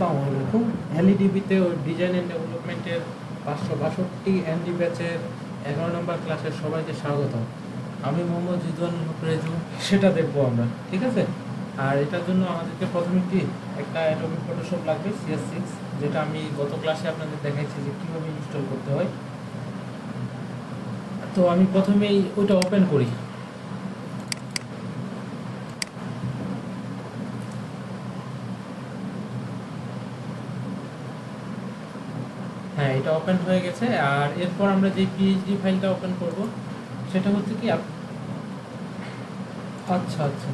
আসসালামু আলাইকুম। এলইডিবিতে design and ডেভেলপমেন্টের 562 এনডি ব্যাচের 11 নম্বর ক্লাসের সবাইকে স্বাগতম। আমি মোহাম্মদ রিদওয়ান রেজু, সেটা দেখবো আমরা, ঠিক আছে? আর এটার জন্য আমাদেরকে প্রথমে কি একটা অ্যাডোবি ফটোশপ লাগবে CS6, যেটা আমি গত ক্লাসে আপনাদের দেখাইছি যে কীভাবে ইনস্টল করতে হয়। তো আমি প্রথমেই ওইটা ওপেন করি। হ্যাঁ, এটা ওপেন হয়ে গেছে। আর এরপর আমরা যে পিএইচডি ফাইলটা ওপেন করব সেটা হচ্ছে কি আচ্ছা আচ্ছা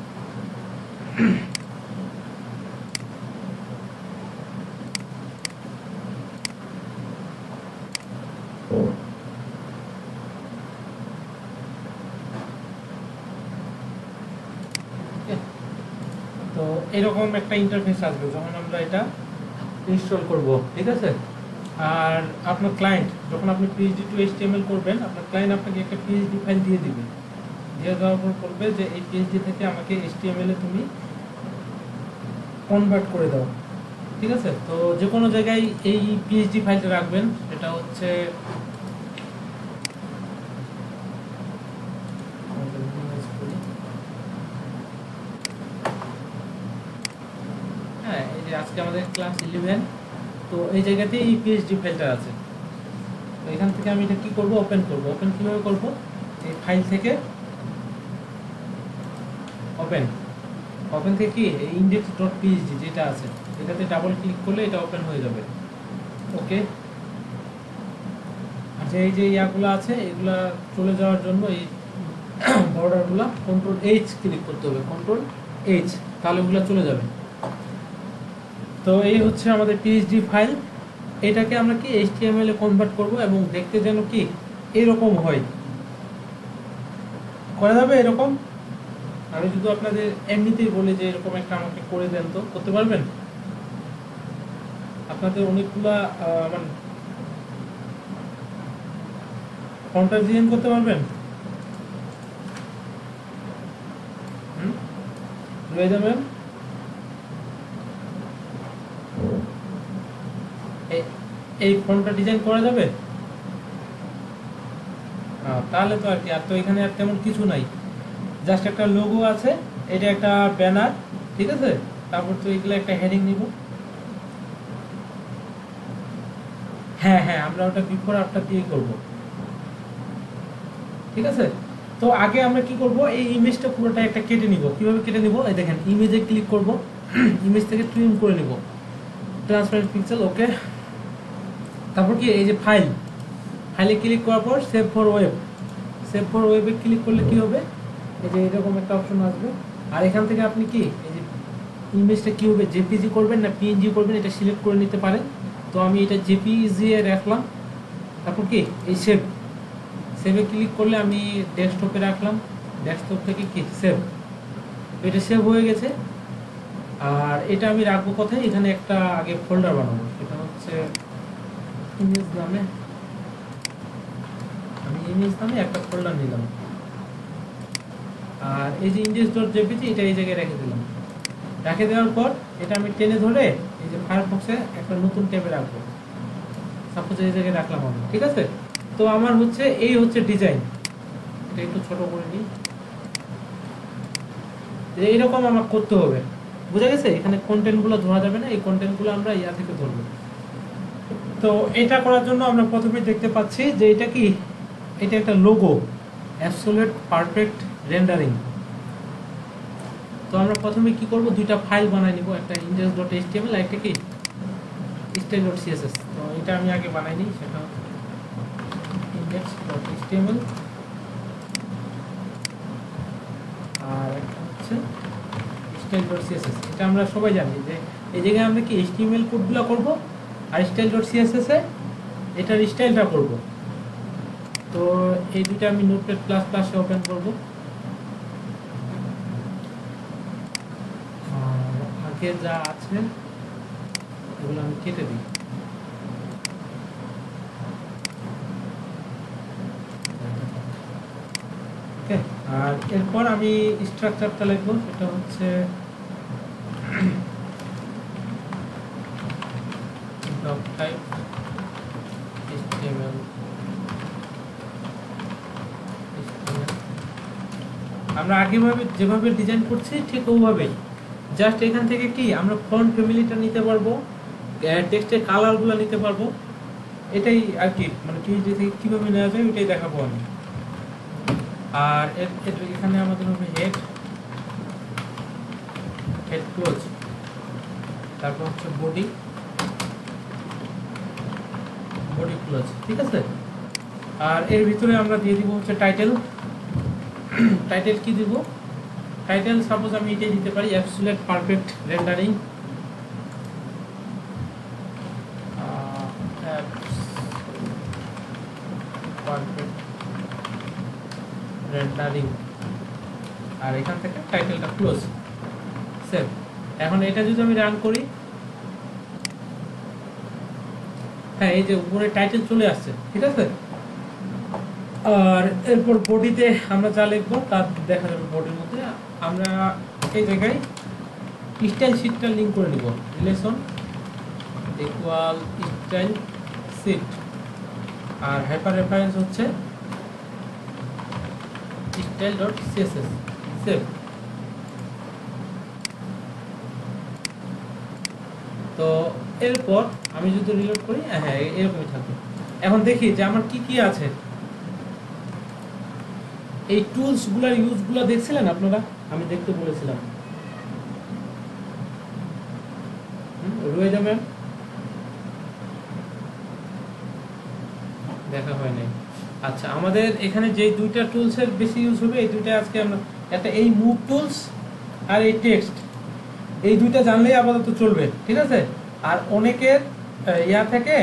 তো এরকম একটা ইন্টারফেস আসবে যখন আমরা এটা ইনস্টল করব, ঠিক আছে? আর আপনার ক্লায়েন্ট যখন আপনি পিএইচডি টু এইচটিএমএল করবেন, আপনার ক্লায়েন্ট আপনাকে একটা পিএইচডি ফাইল দিয়ে দিবে। দিয়ে দেওয়ার পর বলবে যে এই পিএইচডি থেকে আমাকে এইচটিএমএল এ তুমি কনভার্ট করে দাও, ঠিক আছে? তো যে কোনো জায়গায় এই পিএইচডি ফাইলটা রাখবেন। এটা হচ্ছে হ্যাঁ, এই যে আজকে আমাদের ক্লাস 11, তো এই জায়গাতে এই পিএইচডি ফাইলটা আছে। তো এখান থেকে আমি এটা কি করব, ওপেন করব। ওপেন কিভাবে করব? এই ফাইল থেকে ওপেন থেকে কি এই index.php যেটা আছে এটাতে ডাবল ক্লিক করলে এটা ওপেন হয়ে যাবে। ওকে, আচ্ছা, এই যে ইয়াগুলো আছে এগুলা চলে যাওয়ার জন্য এই বর্ডারগুলো Ctrl+H ক্লিক করতে হবে, Ctrl+H, তাহলে ওগুলো চলে যাবে। তো এই হচ্ছে আমাদের পিএইচডি ফাইল। এটাকে আমরা কি এইচটিএমএল এ কনভার্ট করব এবং দেখতে যেন কি এরকম হয়, করা যাবে এরকম। আমি শুধু আপনাদের এমনিতেই বলি যে এরকম একটা আমাকে করে দেন, তো করতে পারবেন? আপনাদের অনেকগুলা মানে ফন্টার ডিজাইন করতে পারবেন? রয়ে যাবেন। এই ফন্টটা ডিজাইন করা যাবে? তাহলে তো আর কি, আর তো এখানে আর তেমন কিছু নাই, জাস্ট একটা লোগো আছে, এটা একটা ব্যানার, ঠিক আছে? তারপর তো এগুলো একটা হেডিং নিব। হ্যাঁ হ্যাঁ, আমরা ওটা বিফোর আফটার দিয়ে করব, ঠিক আছে? তো আগে আমরা কি করব, এই ইমেজটা পুরোটা একটা কেটে নিব। কিভাবে কেটে নিব? এই দেখেন, ইমেজে ক্লিক করব, ইমেজ থেকে ট্রিম করে নিব, ট্রান্সপারেন্ট পিক্সেল, ওকে। তারপর কি এই যে ফাইলে ক্লিক করার পর সেভ ফর ওয়েবে ক্লিক করলে কি হবে, এই যে এরকম একটা অপশন আসবে। আর এখান থেকে আপনি কি এই যে ইমেজটা কি হবে, জেপিজি করবেন না পিএনজি করবেন, এটা সিলেক্ট করে নিতে পারেন। তো আমি এটা জেপিজি এ রাখলাম। তারপর কি এই সেভে ক্লিক করলে আমি ডেস্কটপে রাখলাম, ডেস্কটপ থেকে কি সেভ, এটা সেভ হয়ে গেছে। আর এটা আমি রাখবো কোথায়? এখানে একটা আগে ফোল্ডার বানাবো, সেটা হচ্ছে ইমেজ নামে। আমি ইমেজ নামে একটা ফোল্ডার নিলাম। আর এই যে index.jpg এটা এই জায়গায় রেখে দিলাম। রেখে দেওয়ার পর এটা আমি টেনে ধরে এই যে ফায়ারফক্সে একটা নতুন ট্যাবে রাখবো। সাপোজ এই জায়গায় রাখলাম আমি, ঠিক আছে? তো আমার হচ্ছে এই হচ্ছে ডিজাইন। এটা একটু ছোট করে নিই। এইরকম আমার করতে হবে, বুঝা গেছে? এখানে কন্টেন্টগুলো ধরা যাবে না, এই কন্টেন্টগুলো আমরা ইয়া থেকে ধরবো। তো এটা করার জন্য আমরা প্রথমে দেখতে পাচ্ছি যে এটা কি, এটা একটা লোগো, অ্যাবসলিউট পারফেক্ট রেন্ডারিং। তো আমরা প্রথমে কি করব, দুইটা ফাইল বানাই নিব, একটা index.html আর একটা কি style.css। তো এটা আমি আগে বানাই নিই, সেটা হচ্ছে index.html আর একটা হচ্ছে style.css। এটা আমরা সবাই জানি যে এই জায়গায় আমরা কি html কোডগুলো করব, আর style.css এ এটার স্টাইলটা করব। তো এই দুটো আমি নোটপ্যাড প্লাস প্লাসে ওপেন করব। আগে যা আছে এগুলো আমি কেটে দিই। ওকে, আর এরপর আমি স্ট্রাকচারটা লিখবো, সেটা হচ্ছে ডক টাইপ HTML আমরা আগেভাবে যেভাবে ডিজাইন করছি ঠিক ওভাবেই, জাস্ট এখান থেকে কি আমরা ফন্ট ফ্যামিলিটা নিতে পারবো, টেক্সটের কালারগুলো নিতে পারবো, এটাই আর কি, মানে পিএইচডি থেকে কীভাবে নেওয়া যায় ওইটাই দেখাবো আমি। আর এখানে আমাদের হবে হেড ক্লোজ, তারপর হচ্ছে বডি ক্লোজ, ঠিক আছে। আর এর ভিতরে আমরা দিয়ে দিব হচ্ছে টাইটেল কি দিব, টাইটেল সাপোজ আমি এটাই দিতে পারি, অ্যাবসলিউট পারফেক্ট রেন্ডারিং, আর এখান থেকে টাইটেলটা ক্লোজ, সেভ। এখন এটা যদি আমি রান করি, হ্যাঁ এই যে উপরে টাইটেল চলে আসছে, ঠিক আছে। আর এরপর বডিতে আমরা যা লিখবো তা দেখা যাবে। বডির মধ্যে আমরা এই জায়গায় স্টাইল শিটটা লিঙ্ক করে নিব, রিলেশন ইকুয়াল স্টাইল শিট, আর হাইপার রেফারেন্স হচ্ছে style.css, সেভ। তো এরপর আমি যদি রিলোড করি, হ্যাঁ এরকমই থাকবে। এখন দেখি যে আমার কি কি আছে। এই টুলস গুলার ইউজ গুলা দেখছিলেন আপনারা, আমি দেখতে বলেছিলাম, রয়ে যাবেন, দেখা হয় নাই। আচ্ছা, আমাদের এখানে যে দুইটা টুলসের বেশি ইউজ হবে, এই দুইটা আজকে আমরা, একটা এই মুভ টুলস আর এই টেক্সট, এই দুইটা জানলেই আপাতত চলবে, ঠিক আছে। আর অনেকের ইয়া থেকে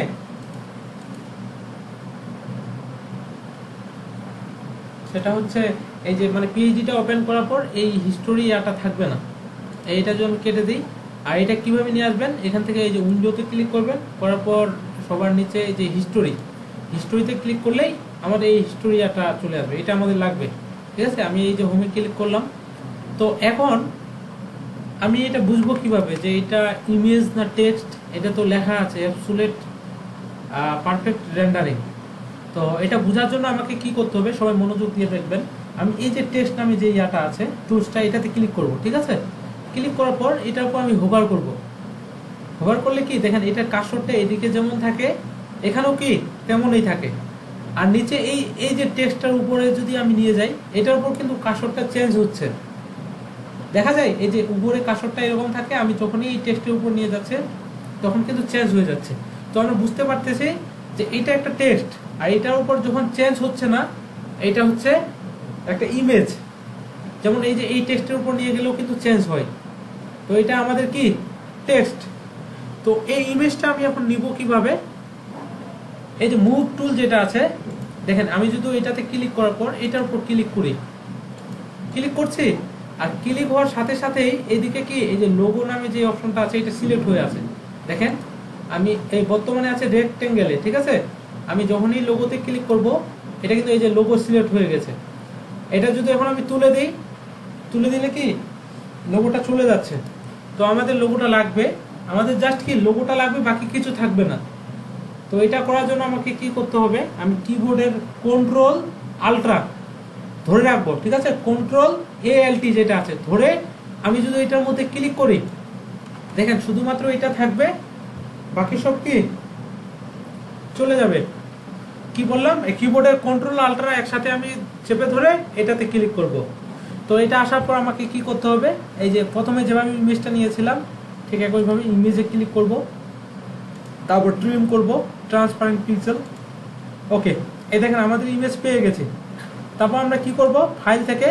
সেটা হচ্ছে এই যে মানে পিএইচডিটা ওপেন করার পর এই হিস্টোরি ইয়াটা থাকবে না, এইটা যদি আমি কেটে দিই। আর এটা কিভাবে নিয়ে আসবেন, এখান থেকে এই যে উইন্ডোতে ক্লিক করবেন, করার পর সবার নিচে এই যে হিস্টোরিতে ক্লিক করলেই আমাদের এই হিস্টোরি ইয়াটা চলে আসবে, এটা আমাদের লাগবে, ঠিক আছে। আমি এই যে হোমে ক্লিক করলাম। তো এখন আমি এটা বুঝবো কিভাবে যে এটা ইমেজ না টেক্সট, এটা তো লেখা আছে অ্যাবসলিউট পারফেক্ট রেন্ডারিং। তো এটা বোঝার জন্য আমাকে কি করতে হবে, সবাই মনোযোগ দিয়ে দেখবেন। আমি এই যে টেক্সট নামে যে ইয়াটা আছে টুলসটা, এটাতে ক্লিক করব, ঠিক আছে। ক্লিক করার পর এটার উপর আমি হোভার করব। হোভার করলে কি দেখেন, এটার কার্সরটা এদিকে যেমন থাকে এখানেও কি তেমনই থাকে। আর নিচে এই যে টেক্সটটার উপরে যদি আমি নিয়ে যাই, এটার উপর কিন্তু কার্সরটা চেঞ্জ হচ্ছে, দেখা যায় এই যে উপরে কার্সরটা এরকম থাকে, আমি যখনই এই টেক্সটের উপর নিয়ে যাচ্ছে তখন কিন্তু চেঞ্জ হয়ে যাচ্ছে। তো আমরা বুঝতে পারতেছি যে এটা একটা টেক্সট, আর এটার উপর যখন চেঞ্জ হচ্ছে না, এটা হচ্ছে একটা ইমেজ। যেমন এই যে এই টেক্সটের উপর নিয়ে গেলেও কিন্তু চেঞ্জ হয়, তো এটা আমাদের কি টেক্সট। তো এই ইমেজটা আমি এখন নিব কিভাবে, এই যে মুভ টুল যেটা আছে দেখেন, আমি যদি এটাতে ক্লিক করার পর এটার উপর ক্লিক করছি, আর ক্লিক হওয়ার সাথে সাথেই এদিকে কি এই যে লোগো নামে যে অপশনটা আছে এটা সিলেক্ট হয়ে আছে। দেখেন আমি এই বর্তমানে আছে রেক্টেঙ্গেলে, ঠিক আছে। আমি যখনই লোগোতে ক্লিক করব, এটা কিন্তু এই যে লোগো সিলেক্ট হয়ে গেছে। এটা যদি এখন আমি তুলে দিলে কি লোগোটা চলে যাচ্ছে। তো আমাদের লোগোটা লাগবে, আমাদের জাস্ট কি লোগোটা লাগবে, বাকি কিছু থাকবে না। তো এটা করার জন্য আমাকে কি করতে হবে, আমি কিবোর্ডের কন্ট্রোল আল্ট্রা ধরে রাখবো, ঠিক আছে। কন্ট্রোল ALT যেটা আছে ধরে আমি যদি এটার মধ্যে ক্লিক করি, দেখেন শুধুমাত্র এটা থাকবে, বাকি সব কি চলে যাবে। কি বললাম, এই কিবোর্ডের কন্ট্রোল আল্ট্রা একসাথে আমি চেপে ধরে এটাতে ক্লিক করব। তো এটা আসার পর আমাকে কি করতে হবে, এই যে প্রথমে যেভাবে ইমেজটা নিয়েছিলাম ঠিক একইভাবে ইমেজে ক্লিক করব, তারপর ট্রিম করব ট্রান্সপারেন্ট পিক্সেল। ওকে, এই দেখেন আমাদের ইমেজ পেয়ে গেছি। তারপর আমরা কি করব, ফাইল থেকে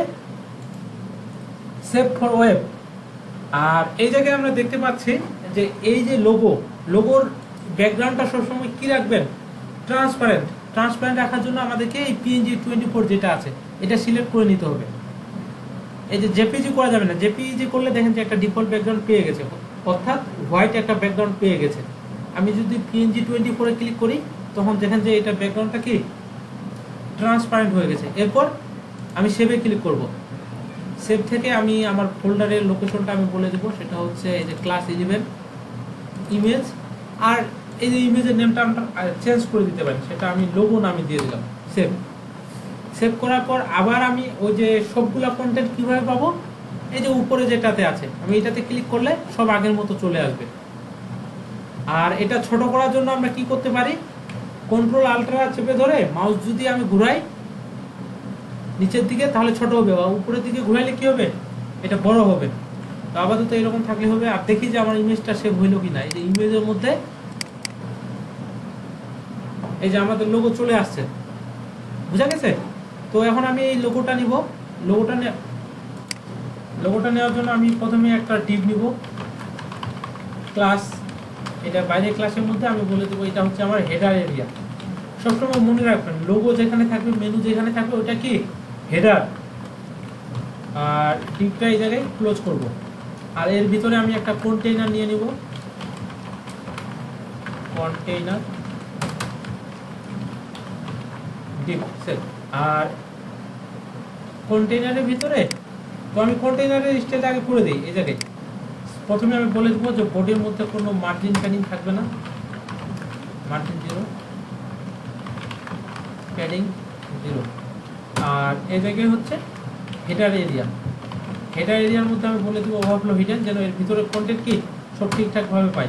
সেভ ফর ওয়েব। আর এই জায়গায় আমরা দেখতে পাচ্ছি যে এই যে লোগোর ব্যাকগ্রাউন্ডটা সবসময় কি রাখবেন, ট্রান্সপারেন্ট রাখার জন্য আমাদেরকে এই PNG24 যেটা আছে এটা সিলেক্ট করে নিতে হবে। এই যে জেপিজি করা যাবে না, জেপিজি করলে দেখেন যে একটা ডিফল্ট ব্যাকগ্রাউন্ড পেয়ে গেছে, অর্থাৎ হোয়াইট একটা ব্যাকগ্রাউন্ড পেয়ে গেছে। আমি যদি PNG24 এ ক্লিক করি, তখন দেখেন যে এটা ব্যাকগ্রাউন্ডটা কি ট্রান্সপারেন্ট হয়ে গেছে। এরপর আমি সেভে ক্লিক করব। সেভ থেকে আমি আমার ফোল্ডারের লোকেশনটা আমি বলে দেবো, সেটা হচ্ছে এই যে ক্লাস 11 ইমেজ। আর এই যে ইমেজের নেমটা আমরা চেঞ্জ করে দিতে পারি, সেটা আমি লোগো নামে দিয়ে দিলাম। সেভ সেভ করার পর আবার আমি ওই যে সবগুলা কন্টেন্ট কিভাবে পাবো, এই যে উপরে যেটাতে আছে আমি এটাতে ক্লিক করলে সব আগের মতো চলে আসবে। আর এটা ছোট করার জন্য আমরা কি করতে পারি, কন্ট্রোল আল্ট্রা চেপে ধরে মাউস যদি আমি ঘুরাই নিচের দিকে তাহলে ছোট হবে, আর উপরের দিকে ঘুরাইলে কি হবে, এটা বড় হবে। তো আপাতত এরকম থাকলে হবে। আর দেখি যে আমার ইমেজটা সেভ হইলো কিনা। এই যে ইমেজের মধ্যে এই যে আমাদের লোগো চলে আসছে, বুঝা গেছে? তো এখন আমি এই লোগোটা নিব। লোগোটা নেওয়ার জন্য আমি প্রথমে একটা ডিভ নিব, ক্লাস, এটা বাইরে ক্লাসের মধ্যে আমি বলে দেবো এটা হচ্ছে আমার হেডার এরিয়া। সবসময় মনে রাখবেন লোগো যেখানে থাকবে, মেনু যেখানে থাকবে ওটা কি হেডার। আর ডিভটা এই জায়গায় ক্লোজ করব। আর এর ভিতরে আমি একটা কন্টেইনার নিয়ে নিব, কন্টেইনার ডিভ সেট। আর কন্টেইনারের ভিতরে তো আমি কন্টেইনারের স্টেজ আগে করে দিই। এই জায়গায় প্রথমে আমি বলে দেবো যে বডির মধ্যে কোনো মার্জিন প্যাডিং থাকবে না, মার্জিন 0, প্যাডিং 0। আর এই জায়গায় হচ্ছে হেডার এরিয়া। হেডার এরিয়ার মধ্যে আমি বলে দেবো ওভারফ্লো হিডেন, যেন এর ভিতরে কন্টেন্ট কি সব ঠিকঠাকভাবে পাই।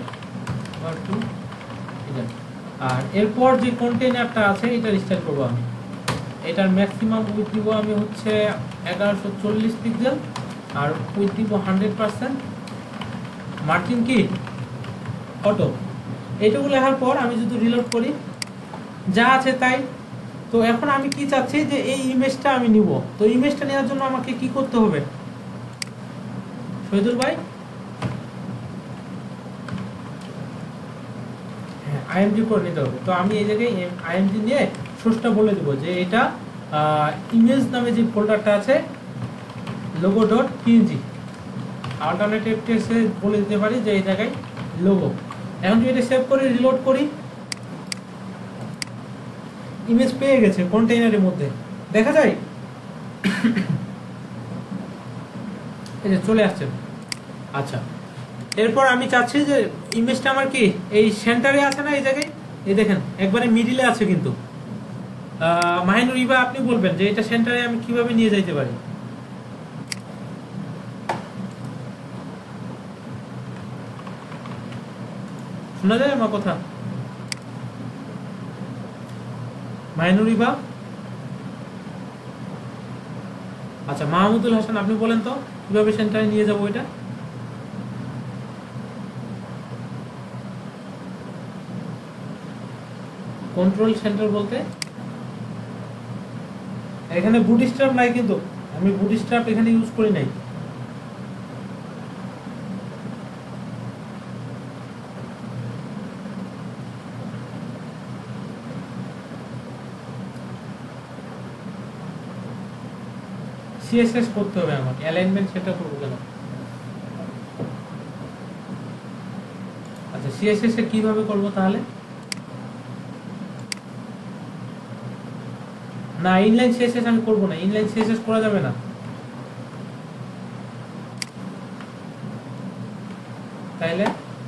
আর এরপর যে কন্টেইনারটা আছে এটা স্টার্ট করবো আমি। এটার ম্যাক্সিমাম উইথ দিব আমি হচ্ছে 1140 পিক্সেল, আর উইথ দিব 100%, মার্জিন কি অটো। এইটুকু লেখার পর আমি যদি রিলোড করি যা আছে তাই। তো এখন আমি কি চাচ্ছি যে এই ইমেজটা আমি নিব। তো ইমেজটা নেওয়ার জন্য আমাকে কি করতে হবে শহীদুল ভাই? হ্যাঁ, আইএমজি করে নিতে হবে। তো আমি এই জায়গায় আইএমজি নিয়ে সোর্সটা বলে দেবো যে এটা ইমেজ নামে যে ফোল্ডারটা আছে logo.png। অল্টারনেটিভ টেক্সটে বলে দিতে পারি যে এই জায়গায় লোগো। এখন যদি এটা সেভ করে রিলোড করি, ইমেজ পেয়ে গেছে কন্টেইনারের মধ্যে, দেখা যায় এই যে চলে আসছে। আচ্ছা, এরপর আমি চাচ্ছি যে ইমেজটা আমার কি এই সেন্টারে আছে না, এই জায়গায় এই দেখেন একবারে মিডিলে আছে। কিন্তু মাহিনুর ইবা আপনি বলবেন যে এটা সেন্টারে আমি কিভাবে নিয়ে যাইতে পারি। শোনা যায় আমার কথা? মাহিনুর ইবা, আচ্ছা মাহমুদুল হাসান আপনি বলেন তো কিভাবে সেন্টারে নিয়ে যাবো এটা। কন্ট্রোল সেন্টার বলতে এখানে বুটস্ট্র্যাপ নাই, কিন্তু আমি বুটস্ট্র্যাপ এখানে ইউজ করি নাই। সিএসএস করতে হবে আমাকে, অ্যালাইনমেন্ট সেটা করবো কেন? আচ্ছা, সিএসএস এ কিভাবে করবো তাহলে? না, ইনলাইন সিএসএস আমি করবো না, ইনলাইন সিএসএস করা যাবে না। তাইলে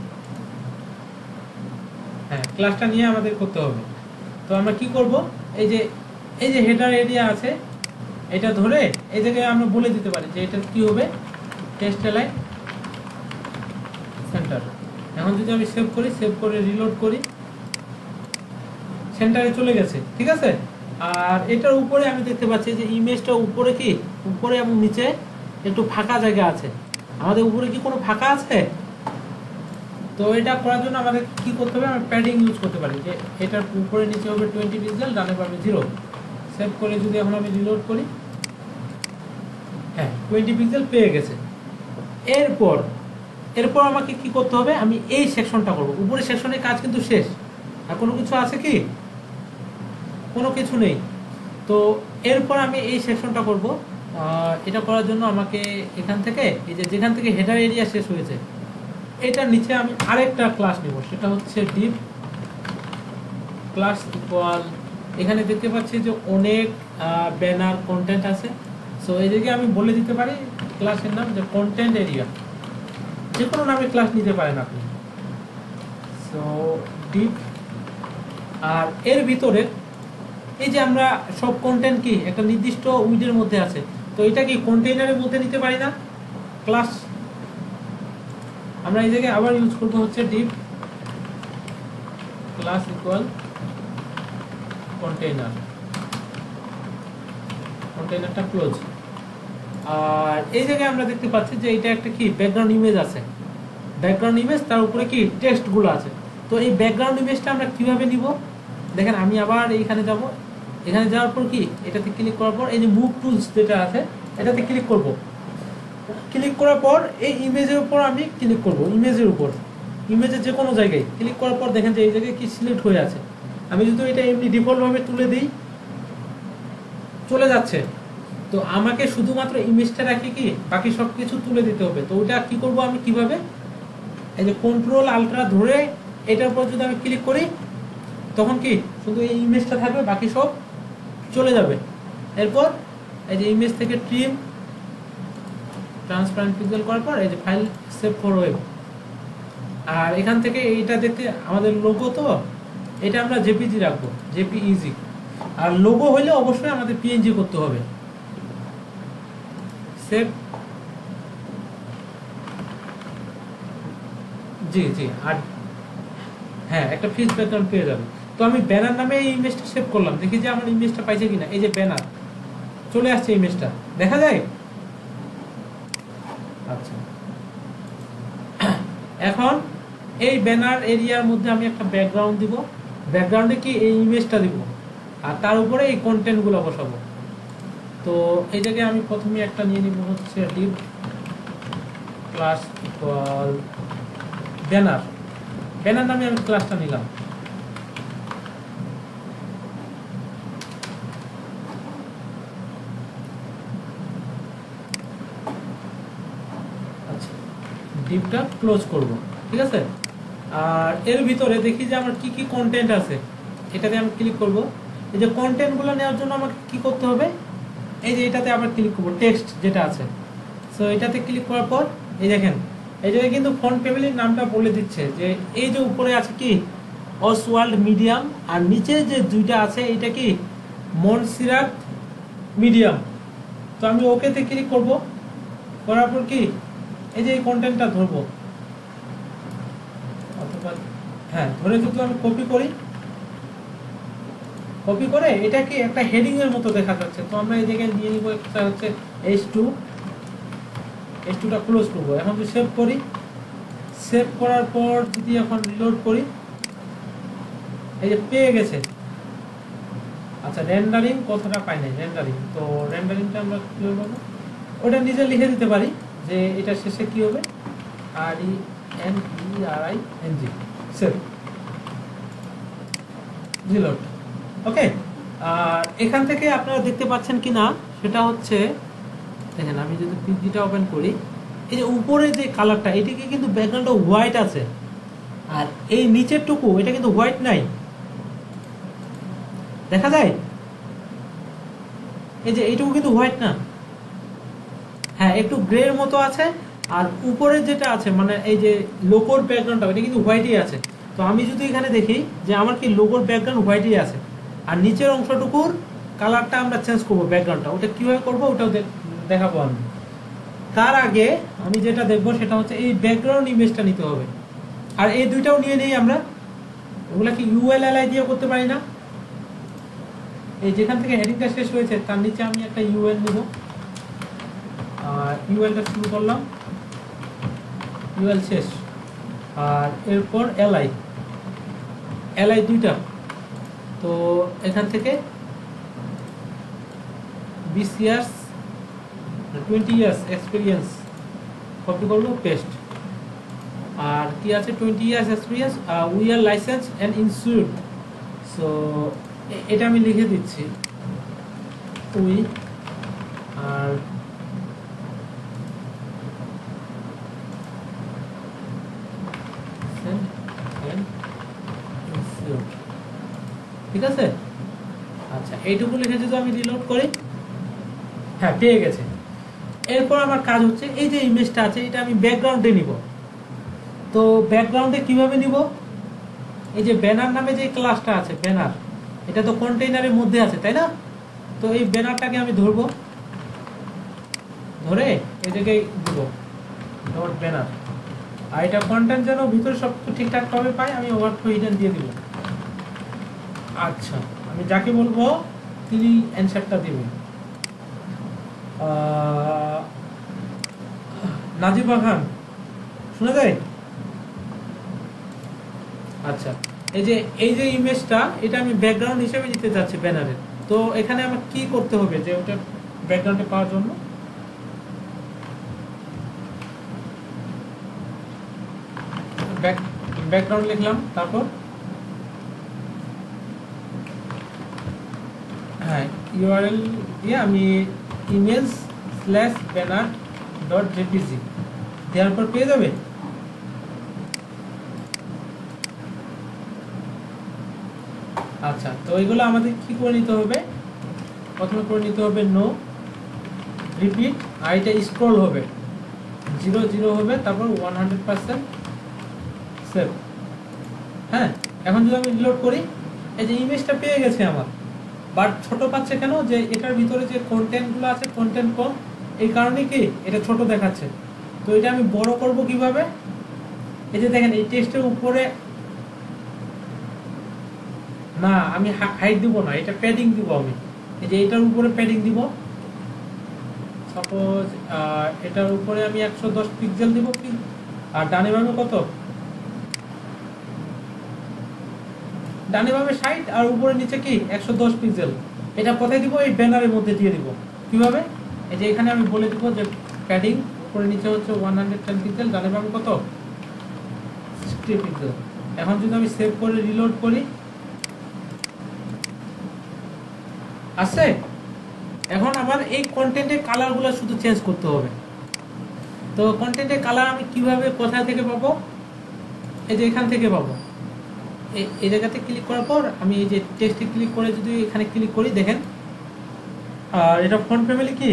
হ্যাঁ, ক্লাসটা নিয়ে আমাদের করতে হবে। তো আমরা কি করব, এই যে হেডার এরিয়া আছে এটা ধরে এই জায়গায় আমরা বলে দিতে পারি যে এটা কি হবে, টেক্সট এলাইন সেন্টার। এখন যদি আমি সেভ করি, সেভ করে রিলোড করি, সেন্টারে চলে গেছে, ঠিক আছে। আর এটার উপরে আমি দেখতে পাচ্ছি যে ইমেজটা উপরে কি উপরে এবং নিচে একটু ফাঁকা জায়গা আছে। আমাদের উপরে কি কোনো ফাঁকা আছে? তো এটা করার জন্য আমাদের কি করতে হবে, আমরা প্যাডিং ইউজ করতে পারি যে এটার উপরে নিচে হবে 20 পিক্সেল, ডানে পাবে 0। সেভ করে যদি এখন আমি রিলোড করি, হ্যাঁ 20 পিক্সেল পেয়ে গেছে। এরপর আমাকে কি করতে হবে, আমি এই সেকশনটা করব। উপরের সেকশনের কাজ কিন্তু শেষ। আর কোনো কিছু আছে কি? কোনো কিছু নেই। তো এরপর আমি এই সেকশনটা করব। এটা করার জন্য আমাকে এখান থেকে এই যে যেখান থেকে হেডার এরিয়া শেষ হয়েছে এটার নিচে আমি আরেকটা ক্লাস নেব, সেটা হচ্ছে ডিভ ক্লাস ইকুয়াল। এখানে দেখতে পাচ্ছি যে অনেক ব্যানার কন্টেন্ট আছে। সো এই দিকে আমি বলে দিতে পারি ক্লাসের নাম যে কন্টেন্ট এরিয়া, যে কোনো নামে ক্লাস নিতে পারেন আপনি। So deep. আর এর ভিতরে এই যে আমরা সব কন্টেন্ট কি একটা নির্দিষ্ট উইডের মধ্যে আছে, তো এটা কি কন্টেইনারের মধ্যে নিতে পারি না? ক্লাস আমরা এই জায়গায় আবার ইউজ করবো হচ্ছে ডিপ ক্লাস ইকুয়াল কন্টেইনার, কন্টেইনারটা ক্লোজ। আর এই জায়গায় আমরা দেখতে পাচ্ছি যে এটা একটা কি ব্যাকগ্রাউন্ড ইমেজ আছে, ব্যাকগ্রাউন্ড ইমেজ, তার উপরে কি টেক্সটগুলো আছে। তো এই ব্যাকগ্রাউন্ড ইমেজটা আমরা কিভাবে নিব? দেখেন আমি আবার এইখানে যাব, এখানে যাওয়ার পর কি এটাতে ক্লিক করার পর এই যে মুভ টুলস যেটা আছে এটাতে ক্লিক করব। ক্লিক করার পর এই ইমেজের উপর আমি ক্লিক করব, ইমেজের উপর, ইমেজের যে কোনো জায়গায় ক্লিক করার পর দেখেন যে এই জায়গায় কি সিলেক্ট হয়ে আছে। আমি যদি এটা এমনি ডিফল্টভাবে তুলে দিই চলে যাচ্ছে, তো আমাকে শুধুমাত্র ইমেজটা রাখি কি বাকি সব কিছু তুলে দিতে হবে। তো ওটা কি করব আমি কিভাবে? এই যে কন্ট্রোল আল্ট্রা ধরে এটার উপর যদি আমি ক্লিক করি তখন কি শুধু এই ইমেজটা থাকবে, বাকি সব চলে যাবে। এরপর এই যে ইমেজ থেকে ট্রিম ট্রান্সপারেন্ট পিক্সেল করার পর এই যে ফাইল সেভ ফর ওয়েব। আর এখান থেকে এইটা দেখতে আমাদের লোগো, তো এটা আমরা জেপিজি রাখবো, জেপিইজি। আর লোগো হইলে অবশ্যই আমাদের পিএনজি করতে হবে। সেভ, জি জি। আর হ্যাঁ একটা ফিক্স ব্যাকগ্রাউন্ড পেয়ে যাবে। তো আমি ব্যানার নামে এই ইমেজটা সেভ করলাম, দেখি যে আমার ইমেজটা পাইছে কিনা। এই যে ব্যানার চলে আসছে, ইমেজটা দেখা যায়। আচ্ছা, এখন এই ব্যানার এরিয়ার মধ্যে আমি একটা ব্যাকগ্রাউন্ড দিব, ব্যাকগ্রাউন্ডে কি এই ইমেজটা দিব, আর তার উপরে এই কন্টেন্টগুলো বসাবো। তো এই জায়গায় আমি প্রথমে একটা নিয়ে নিব হচ্ছে div class equal banner, banner নামে আমি ক্লাসটা নিলাম। আচ্ছা, ডিপটা ক্লোজ করব, ঠিক আছে। আর এর ভিতরে দেখি যে আমার কি কি কন্টেন্ট আছে, এটাতে আমি ক্লিক করব। এই যে কন্টেন্টগুলো নেওয়ার জন্য আমাকে কি করতে হবে? এই যে এটাতে আবার ক্লিক করব, টেক্সট যেটা আছে। সো এটাতে ক্লিক করার পর এই দেখেন এই জায়গায় কিন্তু ফন্ট ফ্যামিলির নামটা বলে দিচ্ছে যে এই যে উপরে আছে কি অসওয়াল্ড মিডিয়াম, আর নিচে যে দুইটা আছে এটা কি মনসিরাত মিডিয়াম। তো আমি ওকেতে ক্লিক করব, করার পর কি এই যে এই কন্টেন্টটা ধরবো, অথবা হ্যাঁ ধরে যদি আমি কপি করি, কপি করে এটা কি একটা হেডিং এর মতো দেখা যাচ্ছে। তো আমরা এই জায়গায় নিয়ে নিব একটা হচ্ছে H2, H2টা ক্লোজ করব। এখন যদি সেভ করি, সেভ করার পর যদি এখন রিলোড করি, এই যে পেয়ে গেছে। আচ্ছা, রেন্ডারিং কথাটা পাই নাই, রেন্ডারিং। তো রেন্ডারিংটা আমরা কিভাবে পাবো? ওটা নিজে লিখে দিতে পারি যে এটা শেষে কি হবে, RENDERING, সেভ, রিলোড। ওকে। আর এখান থেকে আপনারা দেখতে পাচ্ছেন কি না সেটা হচ্ছে, দেখেন আমি যদি পিজিটা ওপেন করি, এই যে উপরে যে কালারটা এটাকে কিন্তু ব্যাকগ্রাউন্ডটা হোয়াইট আছে, আর এই নিচের টুকু এটা কিন্তু হোয়াইট নাই, দেখা যায়। এই যে এইটুকু কিন্তু হোয়াইট না, হ্যাঁ একটু গ্রের মতো আছে। আর উপরে যেটা আছে মানে এই যে লোগোর ব্যাকগ্রাউন্ডটা এটা কিন্তু হোয়াইটই আছে। তো আমি যদি এখানে দেখি যে আমার কি লোগোর ব্যাকগ্রাউন্ড হোয়াইটই আছে, আর নিচের অংশটুকুর কালারটা আমরা চেঞ্জ করবো, ব্যাকগ্রাউন্ডটা ওটা কিভাবে করবো ওটাও দেখাবো আমি। তার আগে আমি যেটা দেখবো সেটা হচ্ছে এই ব্যাকগ্রাউন্ড ইমেজটা নিতে হবে। আর এই দুইটাও নিয়ে নেই আমরা, ওগুলা কি ULLI দিয়ে করতে পারি না? এই যেখান থেকে হেডিংটা শেষ হয়েছে তার নিচে আমি একটা UL নেব, আর ULটা শুরু করলাম, UL শেষ, আর এরপর LI দুইটা। তো এখান থেকে 20 ইয়ার্স 20 ইয়ার্স এক্সপিরিয়েন্স কপি করবো, পেস্ট। আর কি আছে 20 years experience, we are license and insured. So এটা আমি লিখে দিচ্ছি, উই আর ঠিক আছে। আচ্ছা, এইটুকু লিখে যদি আমি রিলোড করি, হ্যাঁ পেয়ে গেছে। এরপর আমার কাজ হচ্ছে এই যে ইমেজটা আছে এটা আমি ব্যাকগ্রাউন্ডে নিব। তো ব্যাকগ্রাউন্ডে কিভাবে নিব? এই যে ব্যানার নামে যে ক্লাসটা আছে ব্যানার, এটা তো কন্টেইনারের মধ্যে আছে তাই না? তো এই ব্যানারটাকে আমি ধরবো, ধরে এই জায়গায় দিব ডট ব্যানার, আর এটা কন্টেন্ট যেন ভিতরে সব ঠিকঠাক ভাবে পাই, আমি ওভারফ্লো হিডেন দিয়ে দিব। আচ্ছা, আমি যাকে বলবো তিনি অ্যানসারটা দেবেন। নাজিবা খান, শোনা যায়? আচ্ছা, এই যে ইমেজটা, এটা আমি ব্যাকগ্রাউন্ড হিসেবে দিতে যাচ্ছি ব্যানারের। তো এখানে আমার কি করতে হবে যে ওটা ব্যাকগ্রাউন্ডে পাওয়ার জন্য? ব্যাকগ্রাউন্ড লিখলাম, তারপর হ্যাঁ ইউআরএল দিয়ে আমি image slash banner dot JPG দেওয়ার পর পেয়ে যাবে। আচ্ছা, তো এইগুলো আমাদের কি করে নিতে হবে? প্রথমে করে নিতে হবে নো রিপিট, আর এটা স্ক্রল হবে 0 হবে, তারপর 100% সেভ। হ্যাঁ, এখন যদি আমি রিলোড করি, এই যে ইমেজটা পেয়ে গেছে আমার, বাট ছোট পাচ্ছে কেন? যে এটার ভিতরে যে কন্টেন্টগুলো আছে কন্টেন্ট কম, এই কারণে কি এটা ছোট দেখাচ্ছে। তো এটা আমি বড় করব কিভাবে? এই যে দেখেন এই টেক্সটের উপরে না, আমি হাইট দিব না, এটা প্যাডিং দিব আমি। এই যে এটার উপরে প্যাডিং দিব, সাপোজ এটার উপরে আমি 110 পিক্সেল দিব, আর ডানে বামে কত? ডানে বামে 60, আর উপরে নিচে কি 110 পিক্সেল। এটা কোথায় দিব? এই ব্যানারের মধ্যে দিয়ে দিব। কিভাবে? এই যে এখানে আমি বলে দিব যে প্যাডিং উপরে নিচে হচ্ছে 110 পিক্সেল, ডানে বামে কত? 60 পিক্সেল। এখন যদি আমি সেভ করে রিলোড করি, আছে। এখন আমার এই কন্টেন্টের কালারগুলো শুধু চেঞ্জ করতে হবে। তো কন্টেন্টের কালার আমি কিভাবে, কোথা থেকে পাবো? এই যে এখান থেকে পাবো। এই জায়গাতে ক্লিক করার পর আমি এই যে টেক্সটে ক্লিক করে যদি এখানে ক্লিক করি, দেখেন আর এটা ফন্ট ফ্যামিলি কি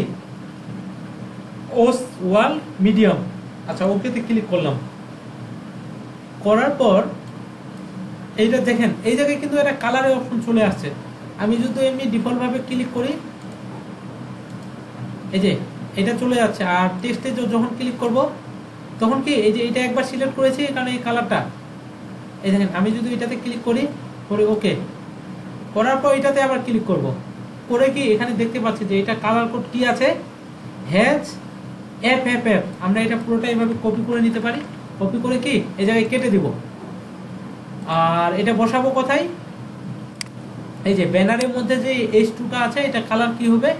ওস ওয়াল মিডিয়াম। আচ্ছা, ওকেতে ক্লিক করলাম, করার পর এইটা দেখেন এই জায়গায় কিন্তু একটা কালারের অপশন চলে আসছে। আমি যদি এমনি ডিফল্ট ভাবে ক্লিক করি, এই যে এটা চলে যাচ্ছে। আর টেক্সটে যখন ক্লিক করব তখন কি এই যে এটা একবার সিলেক্ট করেছি, কারণ এই কালারটা, এই দেখেন আমি যদি এটাতে ক্লিক করি, করে ওকে করার পর এটাতে আবার ক্লিক করব, করে কি এখানে দেখতে পাচ্ছি যে এটা কালার কোড কি আছে, হ্যাজ এফ এফ এফ। আমরা এটা পুরোটা এইভাবে কপি করে নিতে পারি। কপি করে কি এই জায়গায় কেটে দিব, আর এটা বসাবো কোথায়? এই যে ব্যানারের মধ্যে যে H2টা আছে, এটা কালার কি হবে?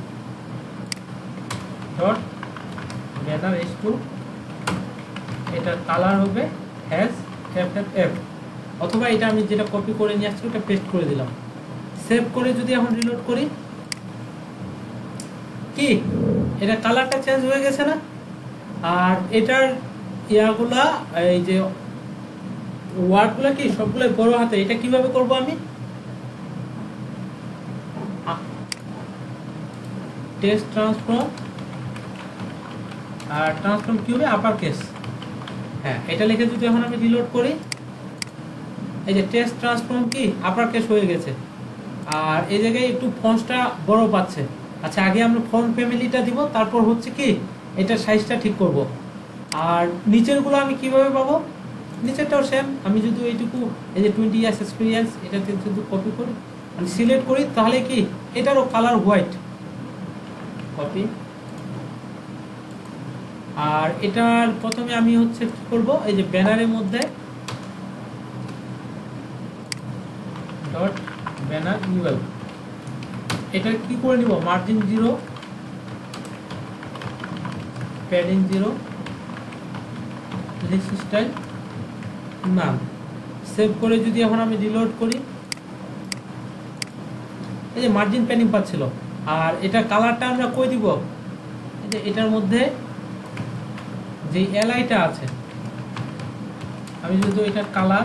ডট ব্যানার H2, এটা কালার হবে হ্যাজ এফ এফ এফ। অথবা এটা আমি যেটা কপি করে নিয়ে আসছি ওটা পেস্ট করে দিলাম। সেভ করে যদি এখন রিলোড করি, কি এটা কালারটা চেঞ্জ হয়ে গেছে না? আর এটার ইয়াগুলা, এই যে ওয়ার্ডগুলা কি সবগুলো বড় হাতে। এটা কিভাবে করব আমি? টেক্সট ট্রান্সফর্ম, আর ট্রান্সফর্ম কি হবে? Upper case. হ্যাঁ, এটা লিখে যদি এখন আমি রিলোড করি, এই যে টেক্সট ট্রান্সফর্ম কি আপার কেস হয়ে গেছে, আর এই জায়গায় একটু ফন্টটা বড় পাচ্ছে। আচ্ছা, আগে আমরা ফন্ট ফ্যামিলিটা দিব, তারপর হচ্ছে কি এটা সাইজটা ঠিক করব। আর নিচেরগুলো আমি কিভাবে পাবো? নিচেরটাও সেম। আমি যদি এইটুকু এই যে 20 ইয়ার্স এক্সপিরিয়েন্স এটাতে যদি কপি করি, মানে সিলেক্ট করি, তাহলে কি এটারও কালার হোয়াইট। কপি, আর এটার প্রথমে আমি হচ্ছে কি করব? এই যে ব্যানারের মধ্যে ডট ব্যানার ইউএল, এটা কি করে নিব? মার্জিন 0, প্যাডিং 0, লেস স্টাইল নাম। সেভ করে যদি এখন আমি রিলোড করি, এই যে মার্জিন প্যাডিং পাচ্ছিল। আর এটা কালারটা আমরা কই দিব? এই যে এটার মধ্যে যে এলআইটা আছে, আমি যদি এটা কালার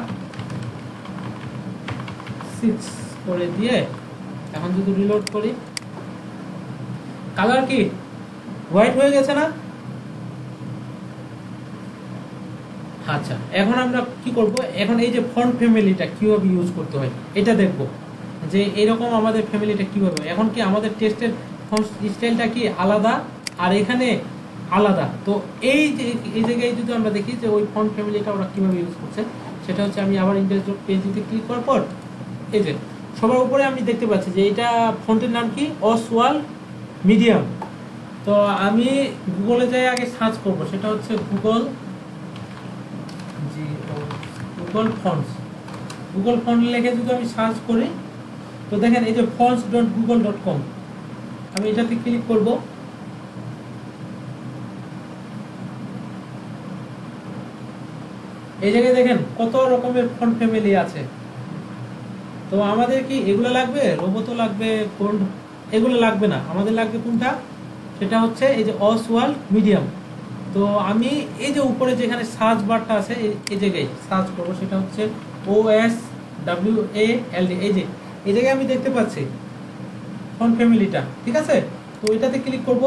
6 করে দিয়ে এখন যদি রিলোড করি, কালার কি হোয়াইট হয়ে গেছে না? আচ্ছা, এখন আমরা কি করব, এখন এই যে ফন্ট ফ্যামিলিটা কিভাবে ইউজ করতে হয় এটা দেখব, যে এরকম আমাদের ফ্যামিলিটা কিভাবে, এখন কি আমাদের টেক্সটের ফন্ট স্টাইলটা কি আলাদা আর এখানে আলাদা। তো এই যে এই জায়গায় যদি আমরা দেখি যে ওই ফন্ট ফ্যামিলিটা ওরা কিভাবে ইউজ করছে, সেটা হচ্ছে আমি আবার ইন্ডেক্স ডট পেজে ক্লিক করার পর এই যে সবার উপরে আমি দেখতে পাচ্ছি যে এটা ফন্টের নাম কি, অসওয়াল্ড মিডিয়াম। তো আমি গুগলে যাই আগে সার্চ করব, সেটা হচ্ছে গুগল ফন্টস। গুগল ফন্ট লিখে যদি আমি সার্চ করি, তো দেখেন এই যে fonts.google.com, আমি এটাতে ক্লিক করব। এই জায়গায় দেখেন কত রকমের ফন্ট ফ্যামিলি আছে। তো আমাদের কি এগুলো লাগবে, রোবটও লাগবে, ফন্ট এগুলো লাগবে না, আমাদের লাগবে কোনটা, সেটা হচ্ছে এই যে অসওয়াল্ড মিডিয়াম। তো আমি এই যে উপরে যেখানে সার্চ বারটা আছে এই জায়গায় সার্চ করব, সেটা হচ্ছে OSWALD। এই জায়গায় আমি দেখতে পাচ্ছি ফন্ট ফ্যামিলিটা, ঠিক আছে। তো এটাতে ক্লিক করব,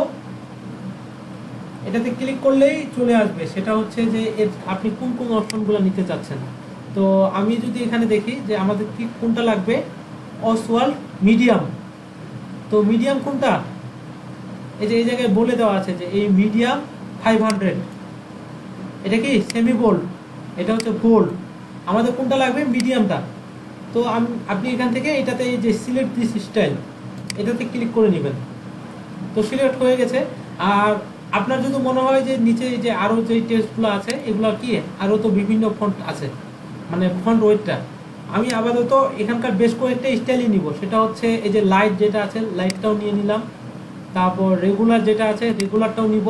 এটাতে ক্লিক করলেই চলে আসবে, সেটা হচ্ছে যে আপনি কোন কোন অপশনগুলো নিতে চাচ্ছেন। তো আমি যদি এখানে দেখি যে আমাদের কি কোনটা লাগবে, অসওয়াল্ড মিডিয়াম। তো মিডিয়াম কোনটা, এই যে এই জায়গায় বলে দেওয়া আছে যে এই মিডিয়াম 500, এটা কি সেমি বোল্ড, এটা হচ্ছে বোল্ড, আমাদের কোনটা লাগবে, মিডিয়ামটা। তো আপনি এখান থেকে এটাতে এই যে সিলেক্ট দিস স্টাইল, এটাতে ক্লিক করে নেবেন। তো সিলেক্ট হয়ে গেছে। আর আপনার যদি মনে হয় যে নিচে যে আরো যে টেক্সটগুলো আছে এগুলো কি আরো তো বিভিন্ন ফন্ট আছে, মানে ফন্ট ওয়েটটা, আমি আপাতত এখানকার বেশ কয়েকটা স্টাইলই নিব। সেটা হচ্ছে এই যে লাইট যেটা আছে লাইটটাও নিয়ে নিলাম, তারপর রেগুলার যেটা আছে রেগুলারটাও নিব,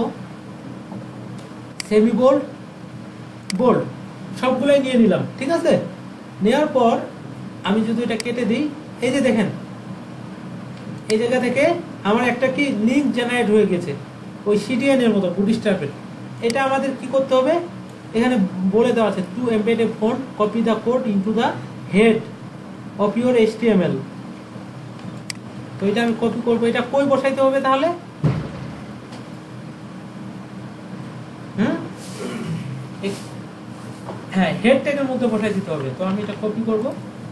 সেমি বোল্ড, বোল্ড সবগুলোই নিয়ে নিলাম, ঠিক আছে। নেওয়ার পর আমি যদি এটা কেটে দিই, এই যে দেখেন এই জায়গা থেকে আমার একটা কি লিঙ্ক জেনারেট হয়ে গেছে, ওই সিডিএন এর মতো বুটস্ট্র্যাপের। এটা আমাদের কি করতে হবে, এখানে বলে দেওয়া আছে to embed a font copy the code into the head of your HTML। তো এটা আমি কপি করব, এটা কই বসাইতে হবে তাহলে, হ্যাঁ হেড ট্যাগের মধ্যে বসাই দিতে হবে। তো আমি এটা কপি করব,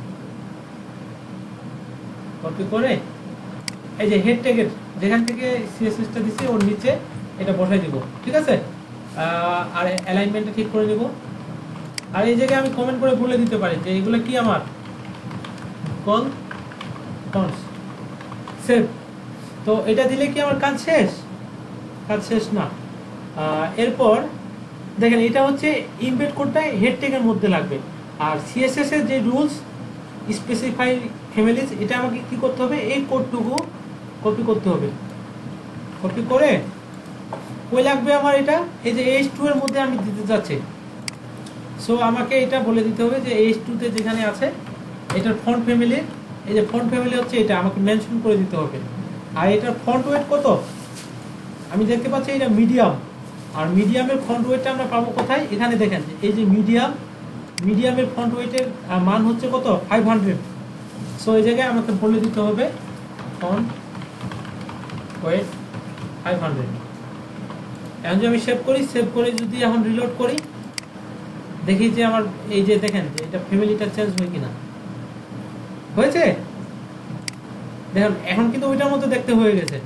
কপি করে এই যে হেড ট্যাগের যেখান থেকে সিএসএসটা দিছি ওর নিচে এটা বসাই দিব, ঠিক আছে। আর অ্যালাইনমেন্টটা ঠিক করে নিব। আর এই জায়গায় আমি কমেন্ট করে বলে দিতে পারি যে এগুলো কি আমার কল ফন্টস সেভ। তো এটা দিলে কি আমার কাজ শেষ, কাজ শেষ না। এরপর দেখেন এটা হচ্ছে ইমবেড কোডটা হেড ট্যাগের মধ্যে লাগবে। আর সিএসএস এর যে রুলস স্পেসিফাই ফ্যামিলিজ, এটা আমাকে কি করতে হবে, এই কোডটুকু কপি করতে হবে। কপি করে কই লাগবে আমার এটা, এই যে H2 এর মধ্যে আমি দিতে যাচ্ছি। সো আমাকে এটা বলে দিতে হবে যে H2 তে যেখানে আছে এটার ফন্ট ফ্যামিলি, এই যে ফন্ট ফ্যামিলি হচ্ছে এটা, আমাকে মেনশন করে দিতে হবে। আর এটার ফন্ট ওয়েট কত, আমি দেখতে পাচ্ছি এটা মিডিয়াম। আর মিডিয়ামের ফন্ট ওয়েটটা আমরা পাবো কোথায়, এখানে দেখেন এই যে মিডিয়ামের ফন্ট ওয়েটের মান হচ্ছে কত, 500। সো এই জায়গায় আমাকে বলে দিতে হবে ফন্ট ওয়েট 500। এখন যদি আমি সেভ করি, সেভ করে যদি এখন রিলোড করি, দেখি যে আমার এই যে দেখেন যে এটা ফ্যামিলিটা চেঞ্জ হয় কিনা, হয়েছে। দেখেন এখন কিন্তু ওইটার মতো দেখতে হয়ে গেছে।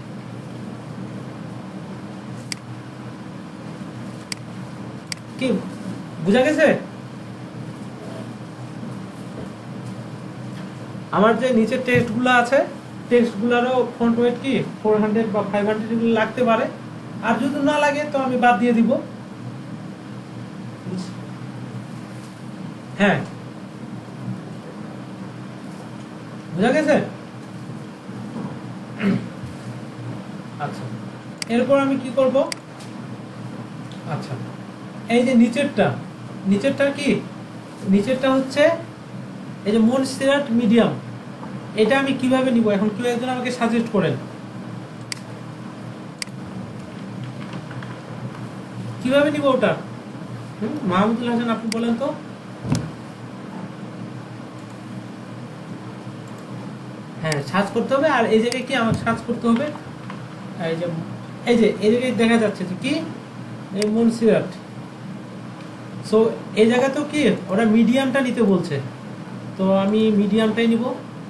কি বুঝা গেছে, আমার যে নিচের টেক্সটগুলো আছে টেক্সটগুলোরও ফন্ট ওয়েট কি 400 বা 500 এগুলো লাগতে পারে। আর যদি না লাগে তো আমি বাদ দিয়ে দিব। হ্যাঁ বুঝা গেছে। আচ্ছা এরপর আমি কি করব, আচ্ছা এই যে নিচেরটা কি, নিচেরটা হচ্ছে এই যে মনস্টেরাট মিডিয়াম, এটা আমি কিভাবে নিব, এখন কেউ একজন আমাকে সাজেস্ট করেন কিভাবে নিব ওটা। মাহমুদুল হাসান আপনি বলেন তো। হ্যাঁ সার্চ করতে হবে। আর এই জায়গায় কি আমাকে সার্চ করতে হবে, এই যে এই জায়গায় দেখা যাচ্ছে যে কি মনস্টেরাট। সো এই জায়গাতেও কি ওরা মিডিয়ামটা নিতে বলছে, তো আমি মিডিয়ামটাই নিব।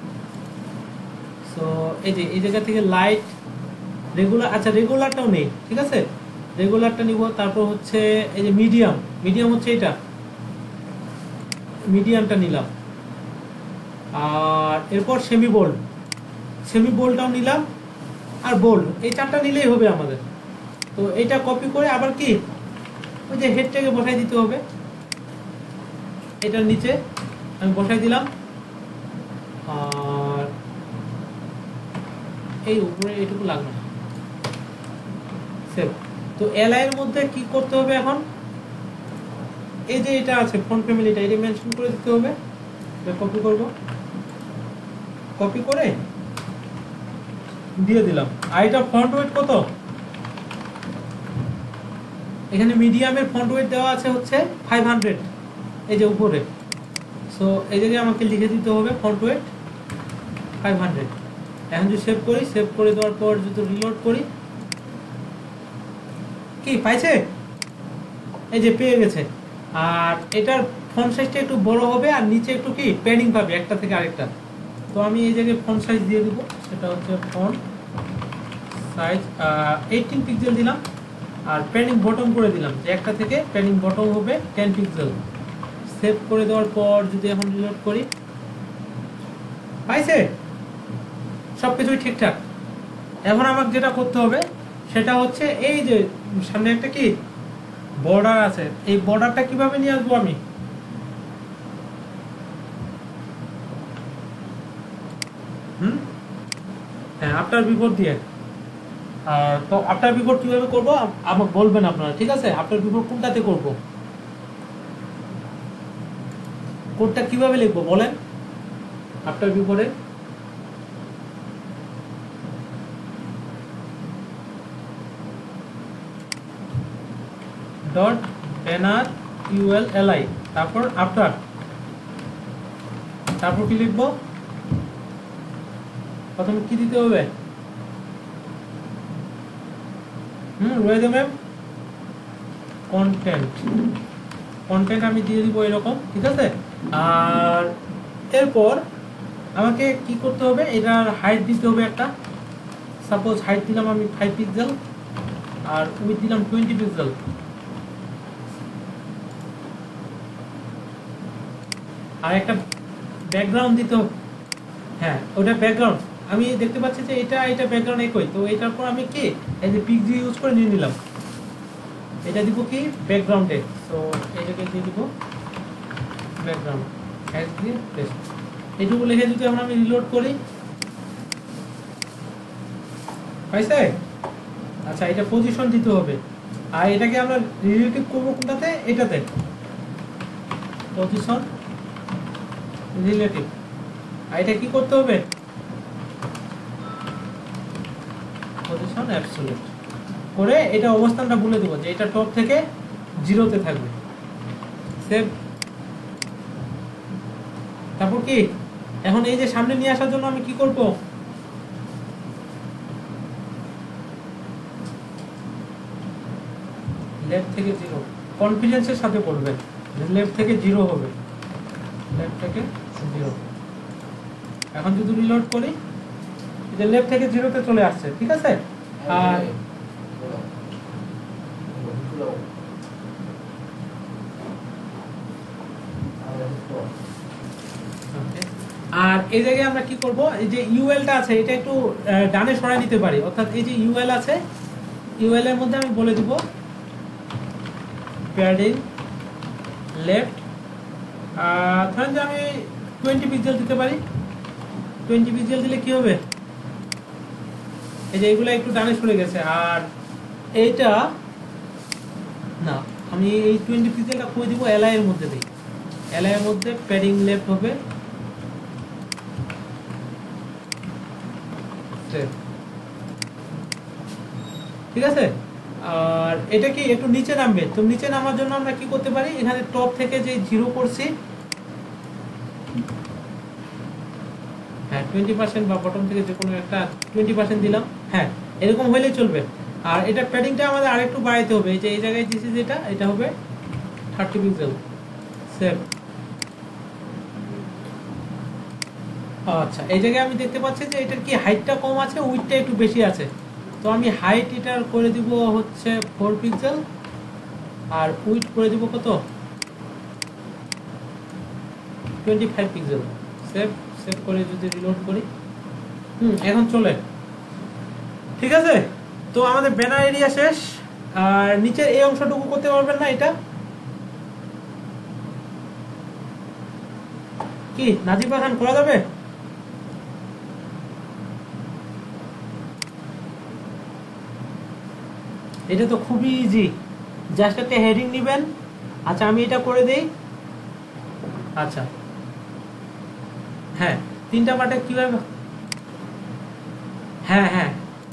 সো এই যে এই জায়গা থেকে লাইট রেগুলার, আচ্ছা রেগুলারটাও নেই, ঠিক আছে রেগুলারটা নিব। তারপর হচ্ছে এই যে মিডিয়াম, মিডিয়াম হচ্ছে এটা, মিডিয়ামটা নিলাম। আর এরপর সেমি বোল্ড, সেমি বোল্ডটাও নিলাম। আর বোল্ড, এই চারটা নিলেই হবে আমাদের। তো এটা কপি করে আবার কি ওই যে হেডটাকে বসাই দিতে হবে, এটার নিচে আমি বসাই দিলাম। আর এই উপরে এইটুকু লাগবে না, সেভ। তো এলআই এর মধ্যে কি করতে হবে এখন, এই যে এটা আছে ফন্ট ফ্যামিলিটা, এটা মেনশন করে দিতে হবে। কপি করব, কপি করে দিয়ে দিলাম। আর এটা ফন্ট ওয়েট কত, এখানে মিডিয়ামের ফন্ট ওয়েট দেওয়া আছে হচ্ছে 500, এই যে উপরে। সো এই জায়গায় আমাকে লিখে দিতে হবে ফন্ট ওয়েট 500। এখন যদি সেভ করি, সেভ করে দেওয়ার পর যদি রিলোড করি, কি পাইছে, এই যে পেয়ে গেছে। আর এটার ফন্ট সাইজটা একটু বড় হবে আর নিচে একটু কি প্যাডিং পাবে একটা থেকে আরেকটা। তো আমি এই জায়গায় ফন্ট সাইজ দিয়ে দিব, সেটা হচ্ছে ফন্ট সাইজ 18 পিক্সেল দিলাম। আর প্যাডিং বটম করে দিলাম, যে একটা থেকে প্যাডিং বটম হবে 10 পিক্সেল। সেভ করে দেওয়ার পর যদি এখন রিলোড করি, পাইছে সবকিছুই ঠিকঠাক। এখন আমাকে যেটা করতে হবে সেটা হচ্ছে এই যে সামনে একটা কি বর্ডার আছে, এই বর্ডারটা কিভাবে নিয়ে আসবো আমি, হ্যাঁ আফটার বিফোর দিয়ে। তো আফটার বিফোর কিভাবে করব আমাকে বলবেন আপনারা, ঠিক আছে আফটার বিফোর কোনটাতে করব, কোডটা কিভাবে লিখবো বলেন আফটার বিফোরে। ডট ব্যানার ULLI, তারপর আফটার, তারপর কি লিখবো, প্রথমে কি দিতে হবে, রয়েছে ম্যাম কন্টেন্ট, কন্টেন্ট আমি দিয়ে দিব এরকম, ঠিক আছে। আর এরপর আমাকে কি করতে হবে, এটার হাইট দিতে হবে একটা, সাপোজ হাইট দিলাম আমি 5 পিক্সেল আর উইথ দিলাম 20 পিক্সেল। আর একটা ব্যাকগ্রাউন্ড দিতে হবে, হ্যাঁ ওটা ব্যাকগ্রাউন্ড আমি দেখতে পাচ্ছি যে এটা ব্যাকগ্রাউন্ড একই, তো এটার পর আমি কি এই যে পিক্সি ইউজ করে নিয়ে নিলাম, এটা দিব কি ব্যাকগ্রাউন্ডে। তো এটাকে দিয়ে দিব ব্যাকগ্রাউন্ড, হ্যাশ দিয়ে পেস্ট, এইটুকু লিখে যদি আমরা আমি রিলোড করি, পাইছে। আচ্ছা এটা পজিশন দিতে হবে, আর এটাকে আমরা রিলেটিভ করবো কোনটাতে, এটাতে পজিশন রিলেটিভ। আর এটা কি করতে হবে, পজিশন অ্যাবসলিউট করে এটা অবস্থানটা বলে দেবো যে এটা টপ থেকে 0-তে থাকবে। সেভ। তারপর কি এখন এই যে সামনে নিয়ে আসার জন্য আমি কি করব, লেফট থেকে 0, কনফিডেন্সের সাথে বলবেন লেফট থেকে 0 হবে, লেফট থেকে 0। এখন যদি রিলোড করি, যে লেফট থেকে 0-তে চলে আসছে, ঠিক আছে। আর আর এই জায়গায় আমরা কি করব, এই যে ইউএলটা আছে এটা একটু ডানে সরাই নিতে পারি, অর্থাৎ এই যে ইউএল আছে, ইউএল এর মধ্যে আমি বলে দিব প্যাডিং লেফট, ধরেন যে আমি 20 পিক্সেল দিতে পারি। 20 পিক্সেল দিলে কি হবে, এই যে এগুলো একটু ডানে সরে গেছে। আর এইটা না, আমি এই 20 পিক্সেলটা করে দিব এলআই এর মধ্যে দিই, এলআই এর মধ্যে প্যাডিং লেফট হবে, ঠিক আছে। আর এটা কি একটু নিচে নামবে, তো নিচে নামার জন্য আমরা কি করতে পারি, এখানে টপ থেকে যে 0 করছি, হ্যাঁ 20% বা বটম থেকে যে কোনো একটা 20% দিলাম, হ্যাঁ এরকম হইলেই চলবে। আর এটা প্যাডিংটা আমাদের আরেকটু বাড়াইতে হবে, এই যে এই জায়গায় দিছি যেটা, এটা হবে 30 পিক্সেল সেভ। আচ্ছা, এই জায়গায় আমি দেখতে পাচ্ছি যে এটার কি হাইটটা কম আছে, উইডটা একটু বেশি আছে। তো আমি হাইট এটার করে দিব হচ্ছে 4 পিক্সেল, আর উইড করে দিব কত, 25 পিক্সেল। সেভ সেভ করে যদি রিলোড করি, এখন চলে। ঠিক আছে, তো আমাদের ব্যানার এরিয়া শেষ। আর নিচের এই অংশটুকু করতে পারবেন না, এটা কি নাজিবা খান করা যাবে? এটা তো খুবই ইজি, জাস্ট একটা হেডিং নেবেন। আচ্ছা, আমি এটা করে দেই। আচ্ছা, হ্যাঁ, 3টা পার্টে কিভাবে, হ্যাঁ হ্যাঁ,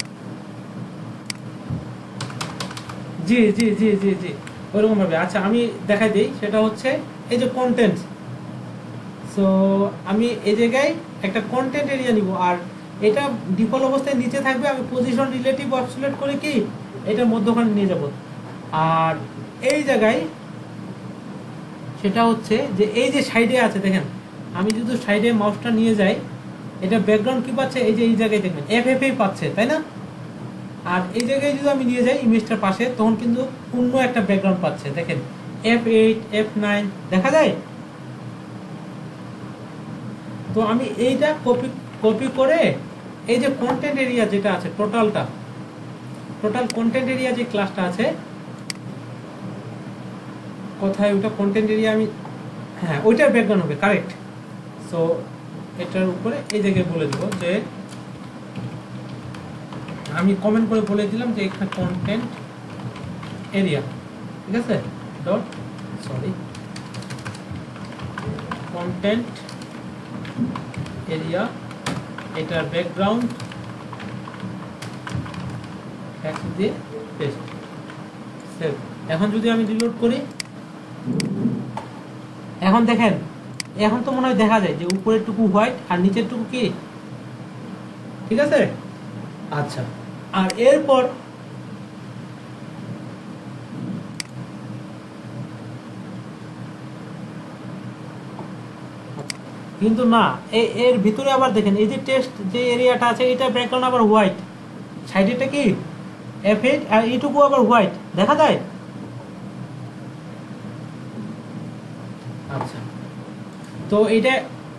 জি জি জি জি জি, ওইরকম ভাবে। আচ্ছা, আমি দেখাই দিই। সেটা হচ্ছে এই যে কন্টেন্ট। সো আমি এই জায়গায় একটা কন্টেন্ট এরিয়া নিব, আর এটা ডিফল্ট অবস্থায় নিচে থাকবে। আমি পজিশন রিলেটিভ অবসলেট করে কি এটার মধ্যখানে নিয়ে যাব। আর এই জায়গায় সেটা হচ্ছে যে এই যে সাইডে আছে দেখেন, আমি যদি সাইডে মাউসটা নিয়ে যাই, এটা ব্যাকগ্রাউন্ড কি পাচ্ছে, এই যে এই জায়গায় দেখবেন এফ পাচ্ছে, তাই না? আর এই জায়গায় যদি আমি নিয়ে যাই ইমেজটার পাশে, তখন কিন্তু অন্য একটা ব্যাকগ্রাউন্ড পাচ্ছে, দেখেন F8 F9 দেখা যায়। তো আমি এইটা কপি করে এই যে কন্টেন্ট এরিয়া যেটা আছে, টোটাল কন্টেন্ট এরিয়া যে ক্লাসটা আছে, কোথায় ওটা কন্টেন্ট এরিয়া, আমি হ্যাঁ ওইটার ব্যাকগ্রাউন্ড হবে, কারেক্ট। সো এটার উপরে এই জায়গায় বলে দেবো যে, আমি কমেন্ট করে বলে দিলাম যে এখানে কন্টেন্ট এরিয়া, ঠিক আছে, ডট সরি কন্টেন্ট এরিয়া, এটার ব্যাকগ্রাউন্ড ট্যাক্স দিয়ে পেস্ট সেভ। এখন যদি আমি রিলোড করি, এখন দেখেন, এখন তো মনে হয় দেখা যায় যে উপরের টুকু হোয়াইট আর নিচের টুকু কি, ঠিক আছে। আচ্ছা, আর এরপর কিন্তু না, এর ভিতরে আবার দেখেন এই যে টেক্সট যে এরিয়াটা আছে, এটা ব্যাকগ্রাউন্ড আবার হোয়াইট, সাইডেটা কি F8 আর এইটুকু আবার হোয়াইট দেখা যায়। আচ্ছা, তো এটা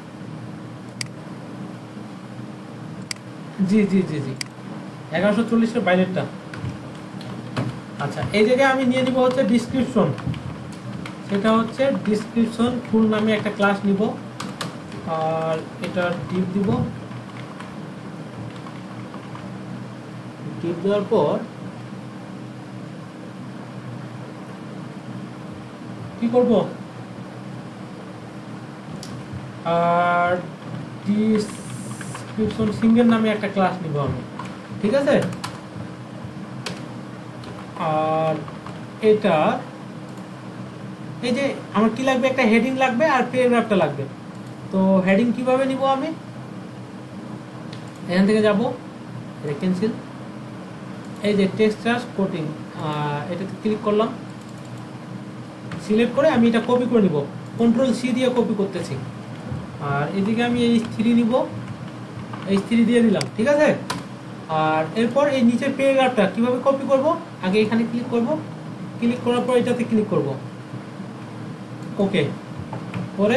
জি জি জি জি 1140-এর বাইরেরটা। আচ্ছা, এই জায়গায় আমি নিয়ে নিব হচ্ছে ডিসক্রিপশন। সেটা হচ্ছে ডিসক্রিপশন ফুল নামে একটা ক্লাস নিব, আর এটা ডিপ দিব। ডিপ দেওয়ার পর কি করব, আর ডিসক্রিপশন সিঙ্গেল নামে একটা ক্লাস নিব আমি, ঠিক আছে। আর এটা এই যে আমার কি লাগবে, একটা হেডিং লাগবে আর প্যারাগ্রাফটা লাগবে। তো হেডিং কিভাবে নিব, আমি এখান থেকে যাব ক্যান্সেল, এই যে টেক্সট চার্জ কোটিং, এটাতে ক্লিক করলাম, সিলেক্ট করে আমি এটা কপি করে নিব, Ctrl+C দিয়ে কপি করতেছি। আর এদিকে আমি H3 নিব, H3 দিয়ে দিলাম, ঠিক আছে। আর এরপর এই নিচের প্যারাগ্রাফটা কিভাবে কপি করব, আগে এখানে ক্লিক করব, ক্লিক করার পর এটাতে ক্লিক করব, ওকে পরে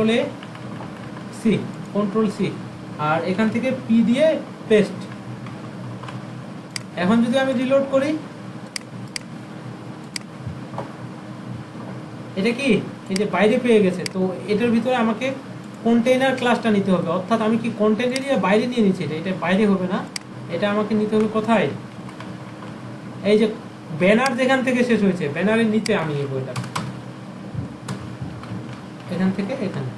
Ctrl+C, আর এখান থেকে P দিয়ে পেস্ট। এখন যদি আমি রিলোড করি, এটা কি এই যে বাইরে পেয়ে গেছে। তো এটার ভিতরে আমাকে কন্টেইনার ক্লাসটা নিতে হবে, অর্থাৎ আমি কি কন্টেন্ট এরিয়া বাইরে নিয়ে নিচ্ছি, এটা বাইরে হবে না, এটা আমাকে নিতে হবে কোথায়, এই যে ব্যানার যেখান থেকে শেষ হয়েছে, ব্যানারের নিচে আমি এই বইটা, এখান থেকে এখানে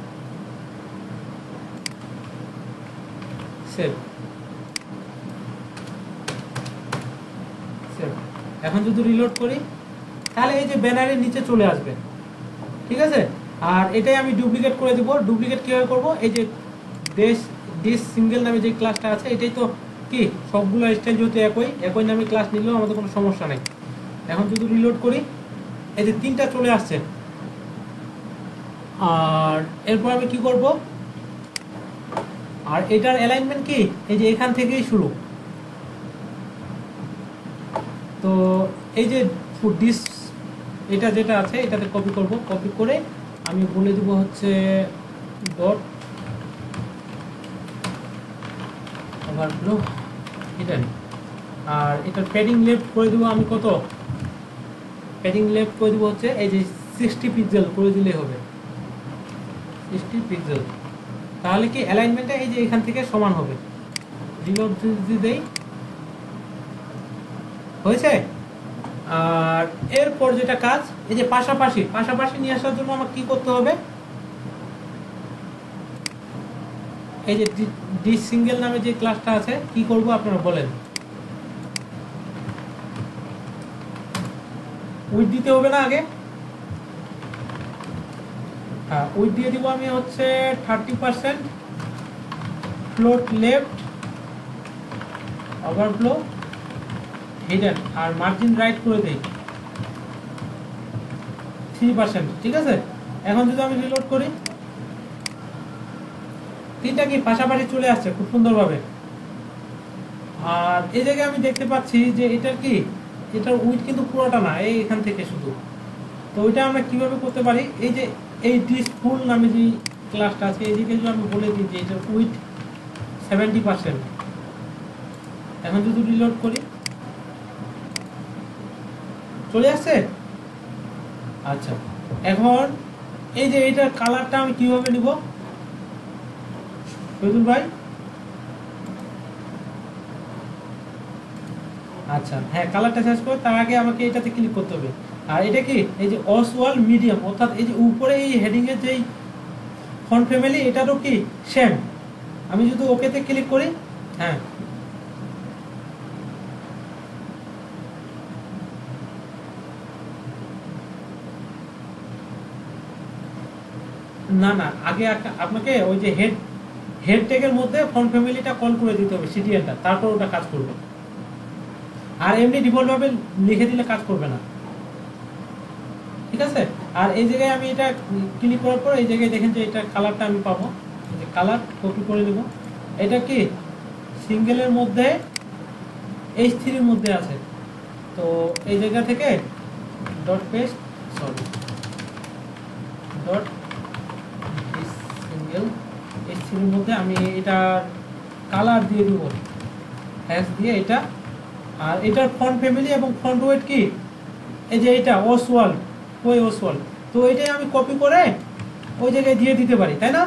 সেভ সেভ। এখন যদি রিলোড করি, তাহলে এই যে ব্যানারের নিচে চলে আসবে, ঠিক আছে। আর এটাই আমি ডুপ্লিকেট করে দিব। ডুপ্লিকেট কিভাবে করব, এই যে ডিস সিঙ্গেল নামে যে ক্লাসটা আছে, এটাই তো কি সবগুলো স্টাইল যেহেতু একই নামে ক্লাস নিলেও আমাদের কোনো সমস্যা নাই। এখন যদি রিলোড করি, এই যে 3টা চলে আসছে। আর এরপর আমি কি করব, আর এটার অ্যালাইনমেন্ট কি, এই যে এখান থেকেই শুরু। তো এই যে ডিস এটা যেটা আছে এটাতে কপি করব, কপি করে আমি বলে দিব হচ্ছে ডট ওভারফ্লো হিডেন। আর এটার প্যাডিং লেফট করে দেবো আমি কত, প্যাডিং লেফট করে দেবো হচ্ছে এই যে 60 পিক্সেল করে দিলে হবে, 60 পিক্সেল। তাহলে কি অ্যালাইনমেন্টটা এই যে এখান থেকে সমান হবে। রিলোড যদি দেই হয়েছে। আর এরপর যেটা কাজ, এই যে পাশাপাশি পাশাপাশি নিয়ে আসার জন্য আমার কি করতে হবে, এই যে ডি সিঙ্গেল নামে যে ক্লাসটা আছে কি করব আপনারা বলেন। উইথ দিতে হবে না আগে, হ্যাঁ উইথ দিয়ে দিব আমি হচ্ছে 30%, ফ্লোট লেফট ওভারফ্লো হিডেন, আর মার্জিন রাইট করে দেই 3%, ঠিক আছে। এখন যদি আমি রিলোড করি, 3টা কি পাশাপাশি চলে আসছে খুব সুন্দরভাবে। আর এই জায়গায় আমি দেখতে পাচ্ছি যে এটার কি, এটার উইথ কিন্তু পুরোটা না, এই এখান থেকে শুধু। তো ওইটা আমরা কিভাবে করতে পারি, এই যে এই ডিস ফুল নামে যে ক্লাসটা আছে এইদিকে যদি আমি বলে দিই যে এটার উইথ 70%। এখন যদি রিলোড করি চলে আসছে। আচ্ছা এখন এই যে এটার কালারটা আমি কিভাবে নিব শহীদুল ভাই? আচ্ছা হ্যাঁ, কালারটা চেঞ্জ করে তার আগে আমাকে এটাতে ক্লিক করতে হবে। আর এটা কি, এই যে অসওয়াল্ড মিডিয়াম, অর্থাৎ এই যে উপরে এই হেডিং এর যেই ফন্ট ফ্যামিলি এটারও কি সেম। আমি যদি ওকেতে ক্লিক করি, হ্যাঁ না না, আগে আপনাকে ওই যে হেড ট্যাগের মধ্যে ফন্ট ফ্যামিলিটা কল করে দিতে হবে, সিটিএনটা, তারপর ওটা কাজ করবে। আর এমনি ডিফল্ট ভাবে লিখে দিলে কাজ করবে না, ঠিক আছে। আর এই জায়গায় আমি এটা ক্লিক করার পর এই জায়গায় দেখেন যে এটা কালারটা আমি পাবো, এই যে কালার কপি করে নেব। এটা কি সিঙ্গেলের মধ্যে H3 এর মধ্যে আছে, তো এই জায়গা থেকে dot paste, sorry dot single H3 এর মধ্যে আমি এটা কালার দিয়ে দিব, হ্যাশ দিয়ে এটা। আর এটার ফন্ট ফ্যামিলি এবং ফন্ট ওয়েট কি, এই যে এটা অসওয়াল্ড, ওই অসওয়াল্ড, তো এটাই আমি কপি করে ওই জায়গায় দিয়ে দিতে পারি, তাই না?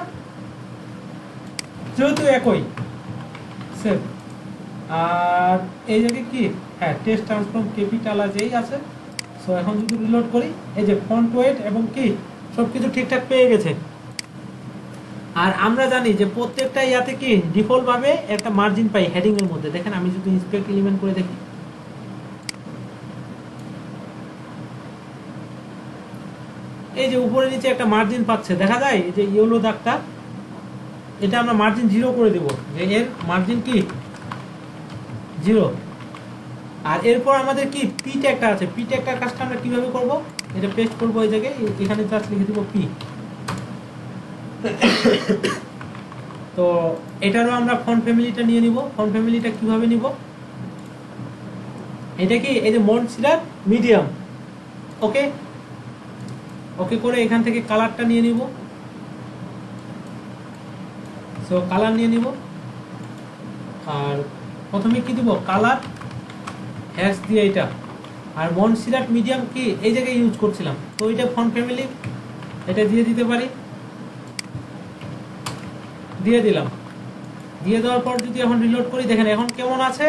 যেহেতু একই সেভ। আর এই জায়গায় কি, হ্যাঁ টেক্সট ট্রান্সফর্ম ক্যাপিটাল যেই আছে। সো এখন যদি রিলোড করি, এই যে ফন্ট ওয়েট এবং কি সবকিছু ঠিকঠাক পেয়ে গেছে। আর আমরা জানি যে প্রত্যেকটা ইয়াতে কি ডিফল্ট ভাবে একটা মার্জিন পাই হেডিং এর মধ্যে। দেখেন আমি যদি ইন্সপেক্ট এলিমেন্ট করে দেখি, এই যে উপরে নিচে একটা মার্জিন পাচ্ছে, দেখা যায় এই যে ইয়েলো দাগটা, এটা আমরা মার্জিন 0 করে দেব, যে এর মার্জিন কি 0। আর এরপর আমাদের কি পি ট্যাগটা আছে, পি ট্যাগটার কাজটা আমরা কিভাবে করব, এটা পেস্ট করব এই জায়গায়, এখানে জাস্ট লিখে দেব পি। তো এটারও আমরা ফন্ট ফ্যামিলিটা নিয়ে নিব। ফন্ট ফ্যামিলিটা কিভাবে নিব, এটা কি এই যে মনসিলার মিডিয়াম, ওকে ওকে করে এখান থেকে কালারটা নিয়ে নিব। সো কালার নিয়ে নিব, আর প্রথমে কি দিব, কালার হ্যাশ দিয়ে এটা। আর মনসিলার মিডিয়াম কি এই জায়গায় ইউজ করছিলাম, তো এটা ফন্ট ফ্যামিলি, এটা দিয়ে দিতে পারি, দিয়ে দিলাম। দিয়ে দেওয়ার পর যদি এখন রিলোড করি, দেখেন এখন কেমন আছে,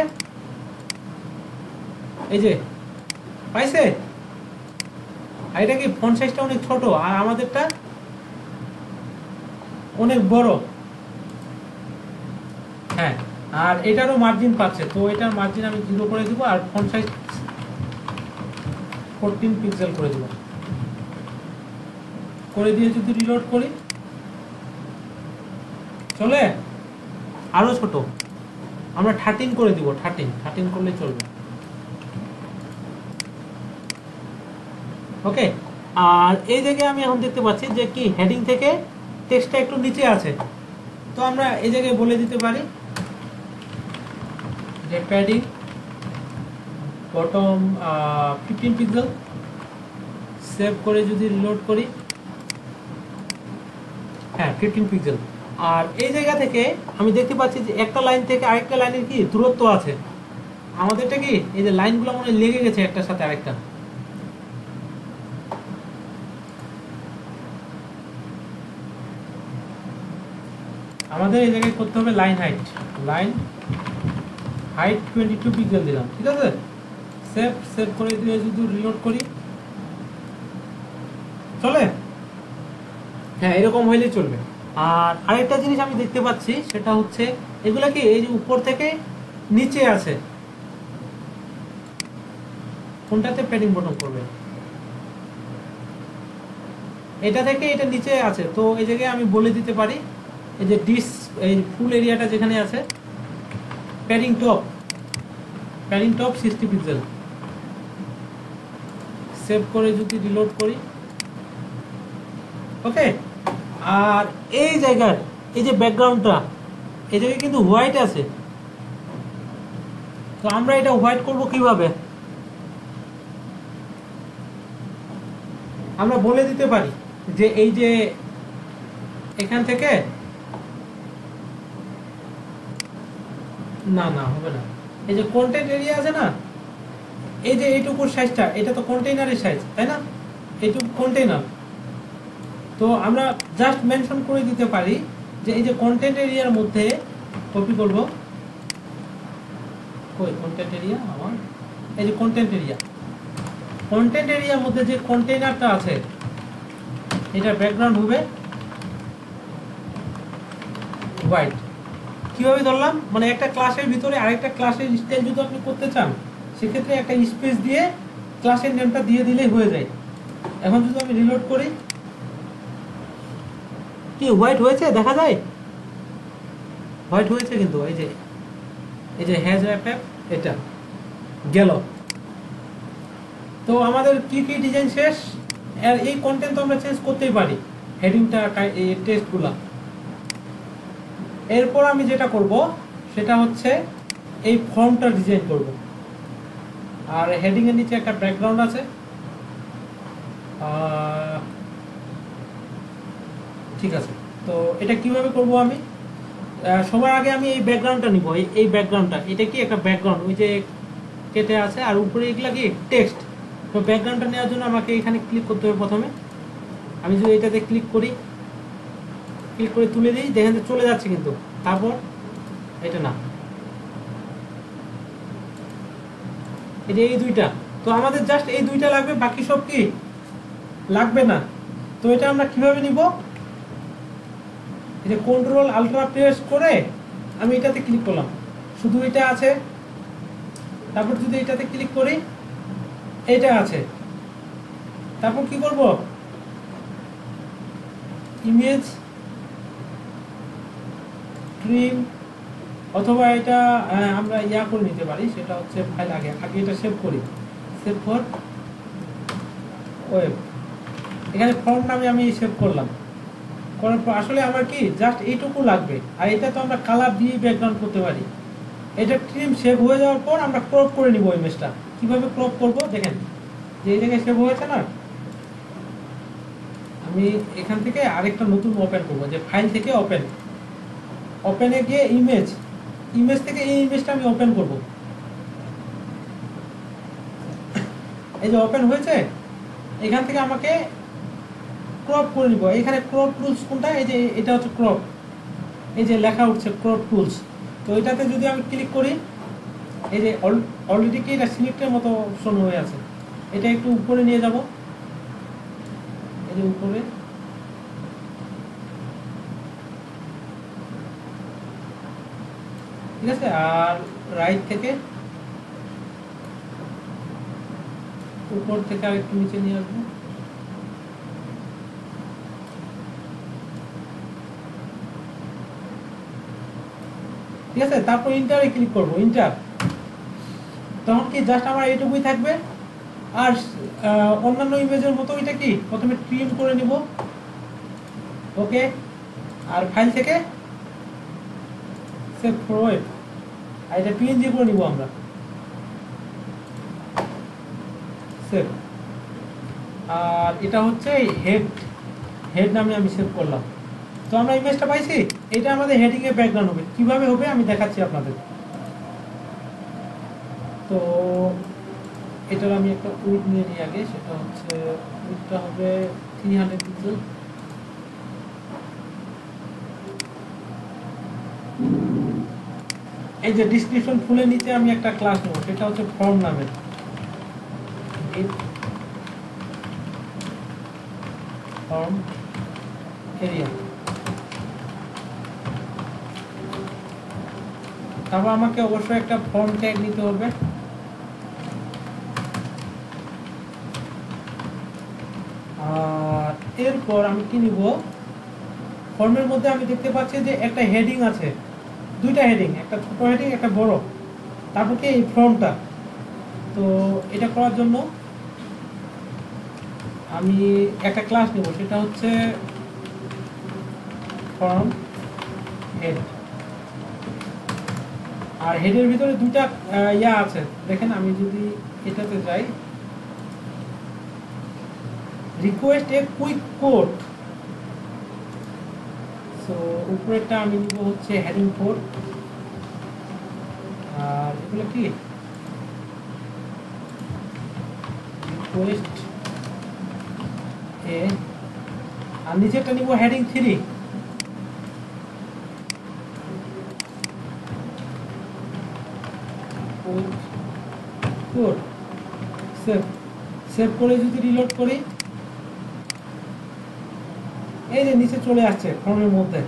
এই যে পাইছে। আর এটা কি ফন্ট সাইজটা অনেক ছোট, আর আমাদেরটা অনেক বড়, হ্যাঁ। আর এটারও মার্জিন পাচ্ছে, তো এটার মার্জিন আমি 0 করে দিব, আর ফন্ট সাইজ 14 পিক্সেল করে দিব। করে দিয়ে যদি রিলোড করি, চলে আরো ছোট, আমরা 13 করে দিব, 13 করলে চলবে। ওকে। আর এই জায়গায় আমি এখন দেখতে পাচ্ছি যে কি হেডিং থেকে টেক্সটটা একটু নিচে আছে, তো আমরা এই জায়গায় বলে দিতে পারি যে প্যাডিং বটম 15 পিক্সেল। সেভ করে যদি রিলোড করি, হ্যাঁ 15 পিক্সেল। আর এই জায়গা থেকে আমি দেখতে পাচ্ছি যে একটা লাইন থেকে আরেকটা লাইনের কি দূরত্ব আছে। আমাদেরটা কি এই যে লাইনগুলো মনে হয় লেগে গেছে একটার সাথে আরেকটা। আমাদের এই জায়গায় করতে হবে লাইন হাইট 22 পিক্সেল দিলাম, ঠিক আছে। সেভ করে দিয়ে যদি রিলোড করি, চলে? হ্যাঁ, এরকম হইলেই চলবে। আর আরেকটা জিনিস আমি দেখতে পাচ্ছি, সেটা হচ্ছে এগুলা কি এই যে উপর থেকে নিচে আছে, কোনটাতে প্যাডিং বটম করবে? এটা থেকে এটা নিচে আছে, তো এই জায়গায় আমি বলে দিতে পারি এই যে এই ফুল এরিয়াটা যেখানে আছে প্যাডিং টপ 60 পিক্সেল। সেভ করে যদি রিলোড করি, ওকে। আর এই জায়গার এই যে ব্যাকগ্রাউন্ডটা, এই জায়গায় কিন্তু হোয়াইট আছে, তো আমরা এটা হোয়াইট করব কিভাবে? আমরা বলে দিতে পারি যে এই যে এখান থেকে, না হবে না, এই যে কন্টেন্ট এরিয়া আছে না, এই যে এইটুকুর সাইজটা, এটা তো কন্টেইনারের সাইজ, তাই না? এইটুকু কন্টেইনার, তো আমরা জাস্ট মেনশন করে দিতে পারি যে এই যে কন্টেন্ট এরিয়ার মধ্যে কপি করব, কই কন্টেন্ট এরিয়া আমার, এই যে কন্টেন্ট এরিয়ার মধ্যে যে কন্টেইনারটা আছে, এটা ব্যাকগ্রাউন্ড হবে হোয়াইট। কিভাবে ধরলাম? মানে একটা ক্লাসের ভিতরে আরেকটা ক্লাসের স্টাইল যদি আপনি করতে চান, সেক্ষেত্রে একটা স্পেস দিয়ে ক্লাসের নেমটা দিয়ে দিলেই হয়ে যায়। এখন যদি আমি রিলোড করি, কি হোয়াইট হয়েছে? দেখা যায় হোয়াইট হয়েছে, কিন্তু এই যে হ্যাজ অ্যাপ এটা গেল। তো আমাদের কি ডিজাইন শেষ। আর এই কন্টেন্ট তো আমরা চেঞ্জ করতেই পারি, হেডিংটা, এই টেক্সটগুলা। এরপর আমি যেটা করব সেটা হচ্ছে এই ফর্মটা ডিজাইন করব। আর হেডিং এর নিচে একটা ব্যাকগ্রাউন্ড আছে, ঠিক আছে। তো এটা কিভাবে করব আমি? সবার আগে আমি এই ব্যাকগ্রাউন্ডটা নিব, এই ব্যাকগ্রাউন্ডটা, এটা কি একটা ব্যাকগ্রাউন্ড, ওই যে কেটে আছে, আর উপরে এগুলা কি টেক্সট। তো ব্যাকগ্রাউন্ডটা নেওয়ার জন্য আমাকে এখানে ক্লিক করতে হবে প্রথমে। আমি যদি এটাতে ক্লিক করে তুলে দিই, দেখেন চলে যাচ্ছে, কিন্তু তারপর এটা না, এই যে এই দুইটা, তো আমাদের জাস্ট এই দুইটা লাগবে, বাকি সব কি লাগবে না। তো এটা আমরা কিভাবে নিব? এই যে কন্ট্রোল আল্ট্রা প্রেস করে আমি এটাতে ক্লিক করলাম, শুধু এটা আছে। তারপর যদি এটাতে ক্লিক করি, এটা আছে। তারপর কি করব? ইমেজ ট্রিম, অথবা এটা আমরা করে নিতে পারি, সেটা হচ্ছে ফাইল আগে এটা সেভ করি, সেভ ফর ওয়েব। এখানে ফর্ম নামে আমি সেভ করলাম, করার পর আসলে আমার কি জাস্ট এইটুকু লাগবে। আর এটা তো আমরা কালার দিয়ে ব্যাকগ্রাউন্ড করতে পারি। এটা ট্রিম সেভ হয়ে যাওয়ার পর আমরা ক্রপ করে নিব ইমেজটা। কিভাবে ক্রপ করব দেখেন, যে এই জায়গায় সেভ হয়েছে না, আমি এখান থেকে আরেকটা নতুন ওপেন করব, যে ফাইল থেকে ওপেনে গিয়ে ইমেজ থেকে এই ইমেজটা আমি ওপেন করব। এই যে ওপেন হয়েছে, এখান থেকে আমাকে ক্রপ করে নিব। এখানে ক্রপ টুলস কোনটা? এই যে এটা হচ্ছে ক্রপ, এই যে লেখা উঠছে ক্রপ টুলস। তো এটাতে যদি আমি ক্লিক করি, এই যে অলরেডি কি এটা সিলেক্টের মতো অপশন হয়ে আছে, এটা একটু উপরে নিয়ে যাব, এই যে উপরে, ঠিক আছে। আর রাইট থেকে উপর থেকে আরেকটু নিচে নিয়ে আসবো, ঠিক আছে। তারপর ইন্টারে ক্লিক করব, তখন কি জাস্ট আমার এইটুকুই থাকবে। আর অন্যান্য ইমেজের মতো এটা কি প্রথমে ট্রিম করে নিব, ওকে, আর ফাইল থেকে সেভ ফর ওয়েব, আর এটা পিএনজি করে নিব আমরা, সেভ। আর এটা হচ্ছে হেড, হেড নামে আমি সেভ করলাম। তো আমরা ইমেজটা পাইছি, এটা আমাদের হেডিং এর ব্যাকগ্রাউন্ড হবে। কিভাবে হবে আমি দেখাচ্ছি আপনাদের। তো এটার আমি একটা উইডথ নিয়ে নিই আগে, সেটা হচ্ছে উইডথটা হবে 300 পিক্সেল। এই যে ডিসক্রিপশন ফুলের নিচে আমি একটা ক্লাস নেব, সেটা হচ্ছে ফর্ম নামের, ফর্ম এরিয়া। তারপর আমাকে অবশ্যই একটা ফর্ম ট্যাগ নিতে হবে। আর এরপর আমি কি নিব, ফর্মের মধ্যে আমি দেখতে পাচ্ছি যে একটা হেডিং আছে, দুইটা হেডিং, একটা ছোট হেডিং একটা বড়, তারপর কি এই ফর্মটা। তো এটা করার জন্য আমি একটা ক্লাস নেব, সেটা হচ্ছে ফর্ম হেড। আর হেডের ভিতরে দুইটা ইয়া আছে, দেখেন আমি যদি এটাতে যাই, request a quick code. So উপরেরটা আমি নিব হচ্ছে হেডিং কোড, আর এগুলো কি রিকোয়েস্ট এ, আর নিচেরটা নিব হেডিং 3। কোড সেভ, সেভ করে যদি রিলোড করি, এই যে নিচে চলে আসছে ফর্মের মধ্যে।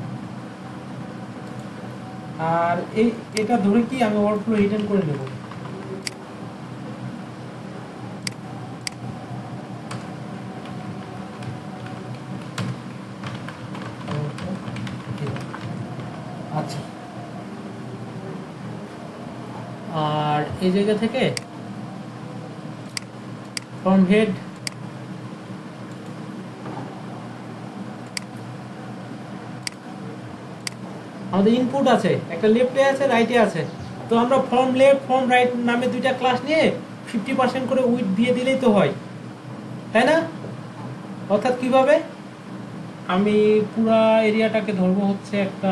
আর এটা ধরে কি আমি ওভারফ্লো রিটার্ন করে নেব। আচ্ছা, আর এই জায়গা থেকে ফর্ম হেড, আমাদের ইনপুট আছে, একটা লেফটে আছে রাইটে আছে। তো আমরা ফর্ম লেফট ফর্ম রাইট নামে দুইটা ক্লাস নিয়ে 50% করে উইথ দিয়ে দিলেই তো হয়, তাই না? অর্থাৎ কিভাবে, আমি পুরা এরিয়াটাকে ধরবো হচ্ছে একটা,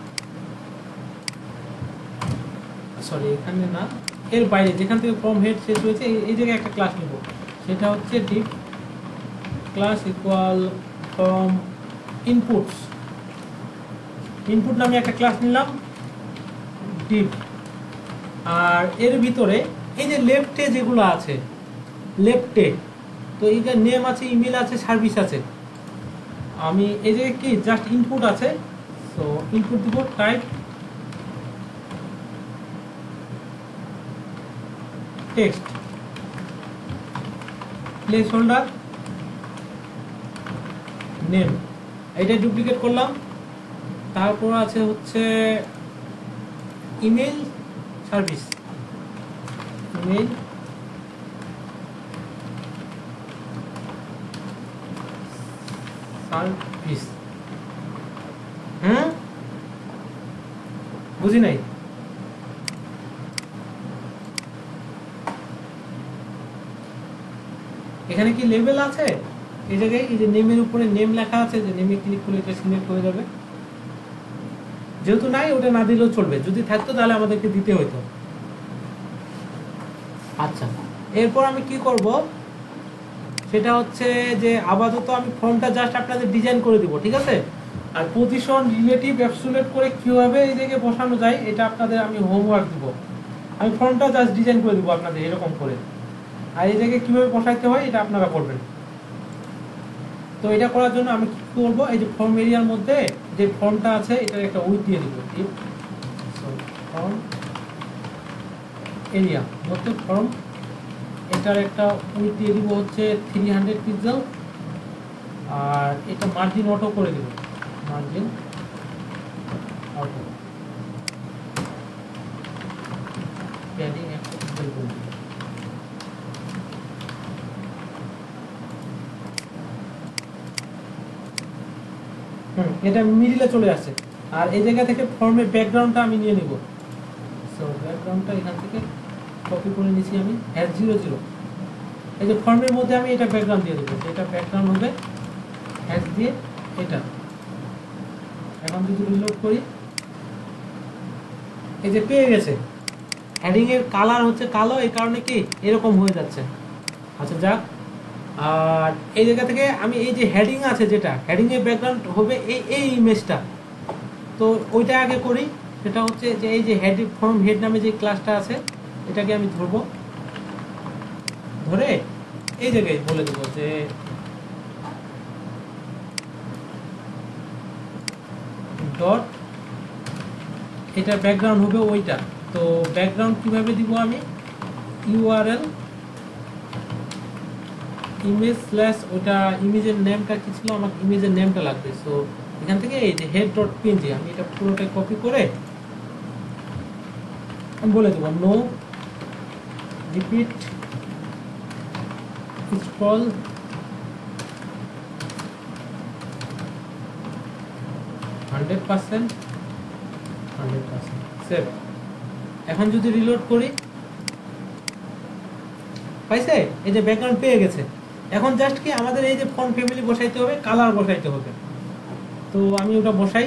সরি এখানে না, এর বাইরে যেখান থেকে ফর্ম হেড শেষ হয়েছে এই জায়গায় একটা ক্লাস নেব, সেটা হচ্ছে div class equal form inputs. Input নামে একটা ক্লাস নিলাম ডিপ। আর এর ভিতরে এই যে লেফটে যেগুলো আছে, লেফটে তো এই যে নেম আছে, ইমেল আছে, সার্ভিস আছে, আমি এই যে কি জাস্ট ইনপুট আছে, তো ইনপুট দিব type text, placeholder name, এটা ডুপ্লিকেট করলাম। তারপর আছে হচ্ছে ইমেল সার্ভিস, ইমেল সার্ভিস, বুঝি নাই। এখানে কি লেভেল আছে, এই জায়গায় এই যে নেমের উপরে নেম লেখা আছে, যে নেমে ক্লিক করলে এটা সিলেক্ট হয়ে যাবে। যেহেতু নাই ওটা না দিলেও চলবে, যদি থাকতো তাহলে আমাদেরকে দিতে হতো। আচ্ছা, এরপর আমি কি করব, সেটা হচ্ছে যে আপাতত আমি ফর্মটা জাস্ট আপনাদের ডিজাইন করে দিব, ঠিক আছে? আর পজিশন রিলেটিভ অ্যাবসোলিউট করে কিভাবে এই জায়গায় বসানো যায় এটা আপনাদের আমি হোমওয়ার্ক দিব। আমি ফর্মটা জাস্ট ডিজাইন করে দিব আপনাদের এরকম করে, আর এই জায়গায় কিভাবে বসাইতে হয় এটা আপনারা করবেন। তো এটা করার জন্য আমি কি করব, এই যে ফর্ম এরিয়ার মধ্যে যে ফর্মটা আছে এটার একটা উইথ দিয়ে দিব, ফর্ম এরিয়া মধ্যে ফর্ম, এটার একটা উইথ দিয়ে দিব হচ্ছে 300 পিক্সেল। আর এটা মার্জিন অটো করে দিব, মার্জিন অটো, প্যাডিং 100 পিক্সেল করে দিব। এটা মিডিলে চলে আসছে। আর এই জায়গা থেকে ফর্মের ব্যাকগ্রাউন্ডটা আমি নিয়ে নিব। সো ব্যাকগ্রাউন্ডটা এখান থেকে কপি করে নিয়েছি আমি #00। এই যে ফর্মের মধ্যে আমি এটা ব্যাকগ্রাউন্ড দিয়ে দেবো, এটা ব্যাকগ্রাউন্ড হবে হ্যাশ দিয়ে এটা। এখন যদি রিলোড করি, এই যে পেয়ে গেছে হেডিং এর কালার হচ্ছে কালো, এই কারণে কি এরকম হয়ে যাচ্ছে। আচ্ছা যাক, আর এই জায়গা থেকে আমি এই যে হেডিং আছে, যেটা হেডিং এর ব্যাকগ্রাউন্ড হবে এই ইমেজটা, তো ওইটা আগে করি। সেটা হচ্ছে যে এই যে হেড ফর্ম হেড নামে যে ক্লাসটা আছে, এটাকে আমি ধরবো, ধরে এই জায়গায় বলে দেবো যে ডট, এটা ব্যাকগ্রাউন্ড হবে ওইটা। তো ব্যাকগ্রাউন্ড কিভাবে দিব আমি, ইউআরএল ইমেজ স্ল্যাশ, ওটা ইমেজের নেমটা কি ছিল, আমার ইমেজের নেমটা লাগবে। সো এখান থেকে এই যে হেড ডট পিএনজি, আমি এটা পুরোটাই কপি করে আমি বলে দেবো নো রিপিট স্ক্রল 100% সেভ। এখন যদি রিলোড করি, পাইছে এই যে ব্যাকগ্রাউন্ড পেয়ে গেছে। এখন জাস্ট কি আমাদের এই যে ফন্ট ফ্যামিলি বসাইতে হবে, কালার বসাইতে হবে। তো আমি ওটা বসাই।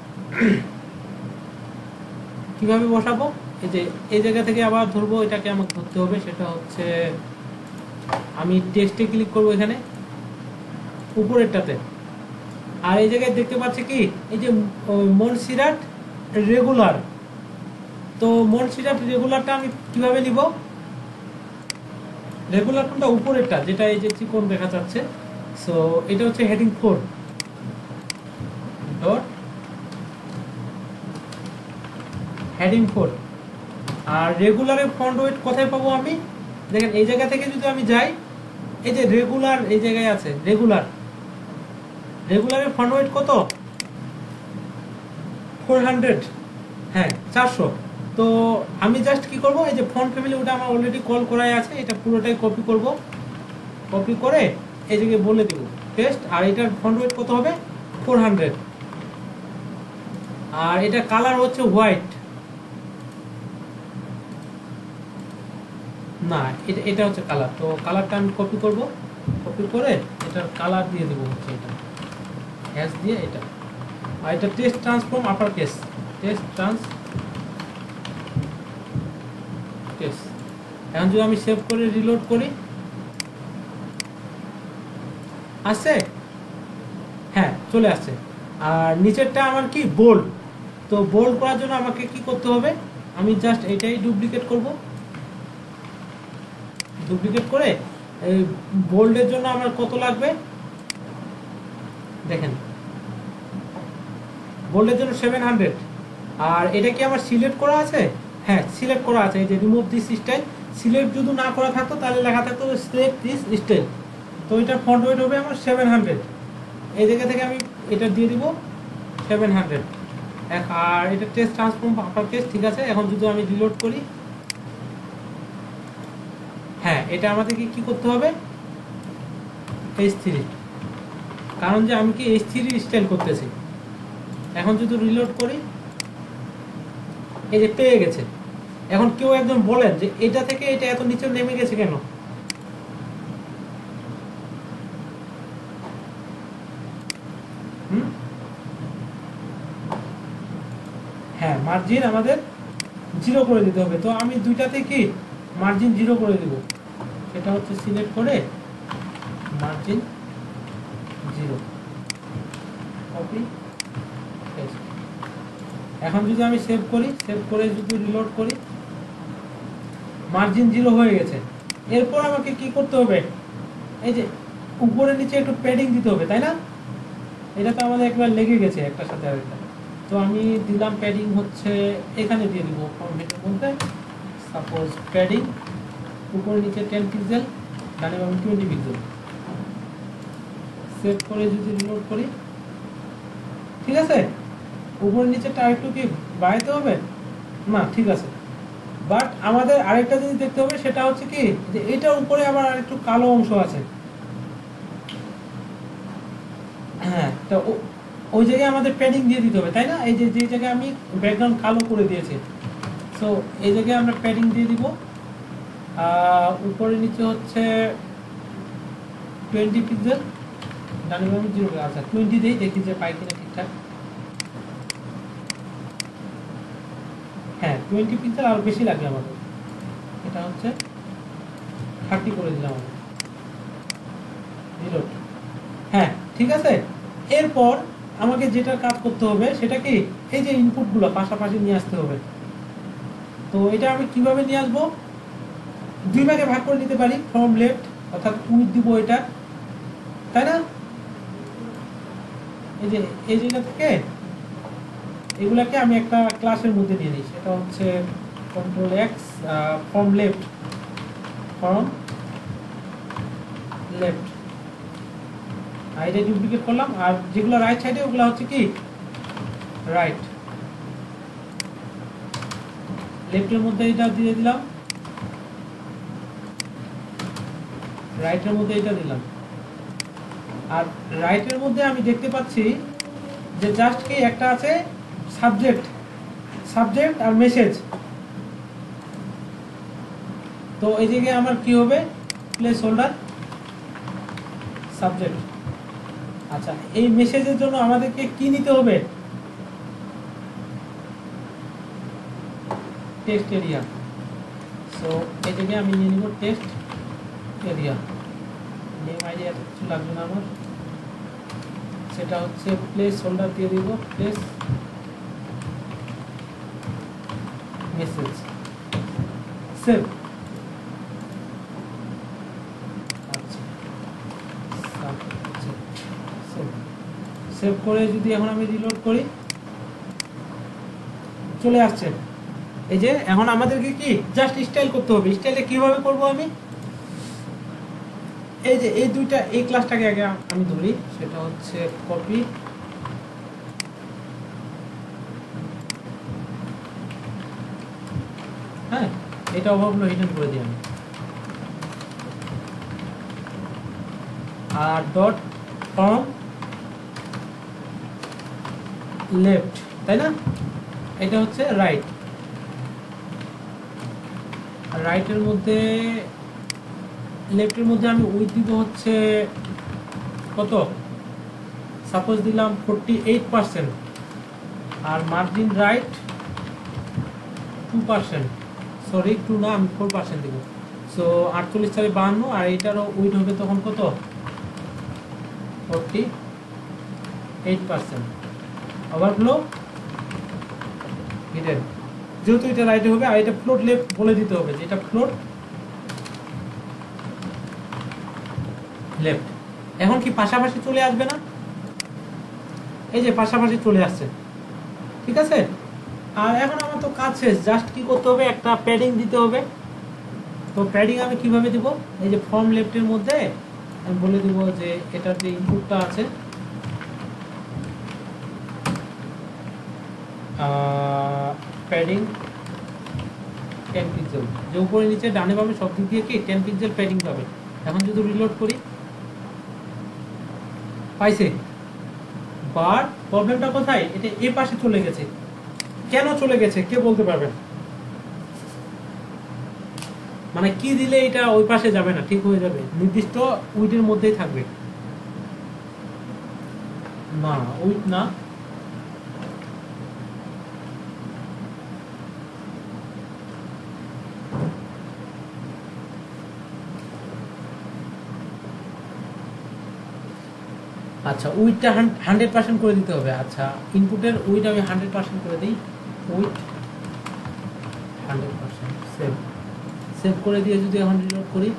কিভাবে বসাবো, এই যে এই জায়গা থেকে আবার ধরবো, এটাকে আমাকে ধরতে হবে। সেটা হচ্ছে আমি টেক্সটে ক্লিক করবো এখানে উপরেরটাতে, আর এই জায়গায় দেখতে পাচ্ছি কি এই যে মনসিরাট রেগুলার। তো মনসিরাট রেগুলারটা আমি কিভাবে নিব, রেগুলার কোনটা, উপরেরটা যেটা এই যে চিকন দেখা যাচ্ছে। সো এটা হচ্ছে হেডিং 4 ডট হেডিং 4। আর রেগুলারের ফন্ট ওয়েট কোথায় পাবো আমি, দেখেন এই জায়গা থেকে যদি আমি যাই, এই যে রেগুলার এই জায়গায় আছে, রেগুলারের ফন্ট ওয়েট কত, 400, হ্যাঁ 400। তো আমি জাস্ট কি করব, এই যে ফন্ট ফ্যামিলি ওটা আমার অলরেডি কল করাই আছে, এটা পুরোটাই কপি করব, কপি করে এই জায়গায় বলে দেব পেস্ট। আর এটার ফন্ট ওয়েট কত হবে, 400। আর এটা কালার হচ্ছে হোয়াইট, না এটা হচ্ছে কালার। তো কালারটা আমি কপি করব, কপি করে এটার কালার দিয়ে দেবো হচ্ছে এটা হ্যাশ দিয়ে এটা। আর এটা text transform upper case, text text. এখন যদি আমি সেভ করে রিলোড করি, আসছে, হ্যাঁ চলে আসছে। আর নিচেরটা আমার কি বোল্ড, তো বোল্ড করার জন্য আমাকে কি করতে হবে, আমি জাস্ট এটাই ডুপ্লিকেট করব, ডুপ্লিকেট করে এই বোল্ডের জন্য আমার কত লাগবে দেখেন, বোল্ডের জন্য 700। আর এটা কি আমার সিলেক্ট করা আছে, হ্যাঁ সিলেক্ট করা আছে, এই যে রিমুভ দিস স্টাইল। সিলেক্ট যদি না করা থাকতো তাহলে লেখা থাকতো সিলেক্ট দিস স্টাইল। তো এটার ফন্ট ওয়েট হবে আমার 700। এই জায়গা থেকে আমি এটা দিয়ে দিব 700। আর এটা টেক্সট ট্রান্সফর্ম আপার কেস, ঠিক আছে। এখন যদি আমি রিলোড করি, হ্যাঁ এটা আমাদেরকে কি করতে হবে, H3, কারণ যে আমি কি H3 স্টাইল করতেছি। এখন যদি রিলোড করি, এই যে পেয়ে গেছে। এখন কেউ একজন বলেন যে এটা থেকে এটা এত নিচে নেমে গেছে কেন, হ্যাঁ মার্জিন আমাদের 0 করে দিতে হবে। তো আমি দুইটাতে কি মার্জিন 0 করে দিব, সেটা হচ্ছে সিলেক্ট করে মার্জিন 0, কপি পেস্ট। এখন যদি আমি সেভ করি, সেভ করে যদি রিলোড করি, মার্জিন 0 হয়ে গেছে। এরপর আমাকে কি করতে হবে, এই যে উপরে নিচে একটু প্যাডিং দিতে হবে, তাই না। এটা তো আমাদের একবার লেগে গেছে একটার সাথে আরেকটা। তো আমি দিলাম প্যাডিং হচ্ছে এখানে দিয়ে দিব ফরম্যাটের মধ্যে, সাপোজ প্যাডিং উপরে নিচে 10 পিক্সেল, ডানে বামে 20 পিক্সেল। সেভ করে যদি রিলোড করি, ঠিক আছে। উপরে নিচেটা আরেকটু কি বাড়াইতে হবে, না ঠিক আছে। বাট আমাদের আরেকটা জিনিস দেখতে হবে, সেটা হচ্ছে কি যে এটার উপরে আবার আরেকটু কালো অংশ আছে, হ্যাঁ। তো ওই জায়গায় আমাদের প্যাডিং দিয়ে দিতে হবে, তাই না? এই যে যে জায়গায় আমি ব্যাকগ্রাউন্ড কালো করে দিয়েছি, সো এই জায়গায় আমরা প্যাডিং দিয়ে দিব। উপরে নিচে হচ্ছে 20 পিক্সেল, ডান বামে 0। আচ্ছা 20 দিই, দেখি যে পাই কিনা ঠিকঠাক। হ্যাঁ 20 পিক্সেল আর বেশি লাগবে আমাদের, এটা হচ্ছে 30 করে দিলাম আমি। রিলোড। হ্যাঁ ঠিক আছে। এরপর আমাকে যেটা কাজ করতে হবে সেটা কি, এই যে ইনপুটগুলো পাশাপাশি নিয়ে আসতে হবে। তো এটা আমি কিভাবে নিয়ে আসবো, দুই ভাগে ভাগ করে নিতে পারি, ফ্রম লেফট অর্থাৎ উইথ দিব এটা, তাই না? এই যে এই জায়গা থেকে এগুলাকে আমি একটা ক্লাসের মধ্যে নিয়ে নিই, সেটা হচ্ছে control X, from left, from left, আর এটা ডুপ্লিকেট করলাম। আর যেগুলো রাইট সাইডে ওগুলো হচ্ছে কি রাইট। লেফটের মধ্যে এটা দিয়ে দিলাম, রাইটের মধ্যে এটা দিলাম। আর রাইটের মধ্যে আমি দেখতে পাচ্ছি যে জাস্ট কি একটা আছে সাবজেক্ট, সাবজেক্ট আর মেসেজ। তো এই জায়গায় আমার কি হবে, প্লেস হোল্ডার সাবজেক্ট। আচ্ছা এই মেসেজের জন্য আমাদেরকে কি নিতে হবে, টেক্সট এরিয়া। সো এই জায়গায় আমি নিয়ে নিব টেক্সট এরিয়া। নেম আইডি এত কিছু লাগবে না আমার, সেটা হচ্ছে প্লেস হোল্ডার দিয়ে দিব, প্লেস মেসেজ, সেভ। আচ্ছা সেভ করে যদি এখন আমি রিলোড করি, চলে আসছে। এই যে এখন আমাদেরকে কি জাস্ট স্টাইল করতে হবে। স্টাইলটা কিভাবে করব আমি, এই যে এই দুইটা, এই ক্লাসটাকে আগে আমি ধরি, সেটা হচ্ছে কপি, হ্যাঁ এটা অভাবগুলো হিডেন করে দিই আমি, আর ডট ফ্রম লেফট, তাই না? এটা হচ্ছে রাইট। আর রাইটের মধ্যে, লেফটের মধ্যে আমি উইথ দিব হচ্ছে কত, সাপোজ দিলাম 48%, আর মার্জিন রাইট 2%, সরি 2 না, আমি 4% দিব। সো 48 4 52, আর এটারও উইথ হবে তখন কত, 48%। ওভারফ্লো হিডেন, যেহেতু এটা রাইটে হবে, আর এটা ফ্লোট লেফট বলে দিতে হবে যে এটা ফ্লোট লেফট। এখন কি পাশাপাশি চলে আসবে না, এই যে পাশাপাশি চলে আসছে, ঠিক আছে। আর এখন আমার তো কাজ শেষ, জাস্ট কি করতে হবে, একটা প্যাডিং দিতে হবে। তো প্যাডিং আমি কিভাবে দিব, এই যে ফর্ম লেফটের মধ্যে আমি বলে দিব যে এটার যে ইনপুটটা আছে, প্যাডিং 10 পিক্সেল, যে উপরে নিচে ডানে বামে সব দিক দিয়ে কি 10 পিক্সেল প্যাডিং পাবে। এখন যদি রিলোড করি, পাইছে। বাট প্রবলেমটা কোথায়, এটা এ পাশে চলে গেছে। কেন চলে গেছে কে বলতে পারবেন? মানে কি দিলে এটা ওই পাশে যাবে না, ঠিক হয়ে যাবে, নির্দিষ্ট উইডের মধ্যেই থাকবে না, উইড না। আচ্ছা উইডটা 100% করে দিতে হবে। আচ্ছা ইনপুটের উইড আমি 100% করে দিই, উইড 100%, সেভ। সেভ করে দিয়ে যদি এখন রিলোড করি,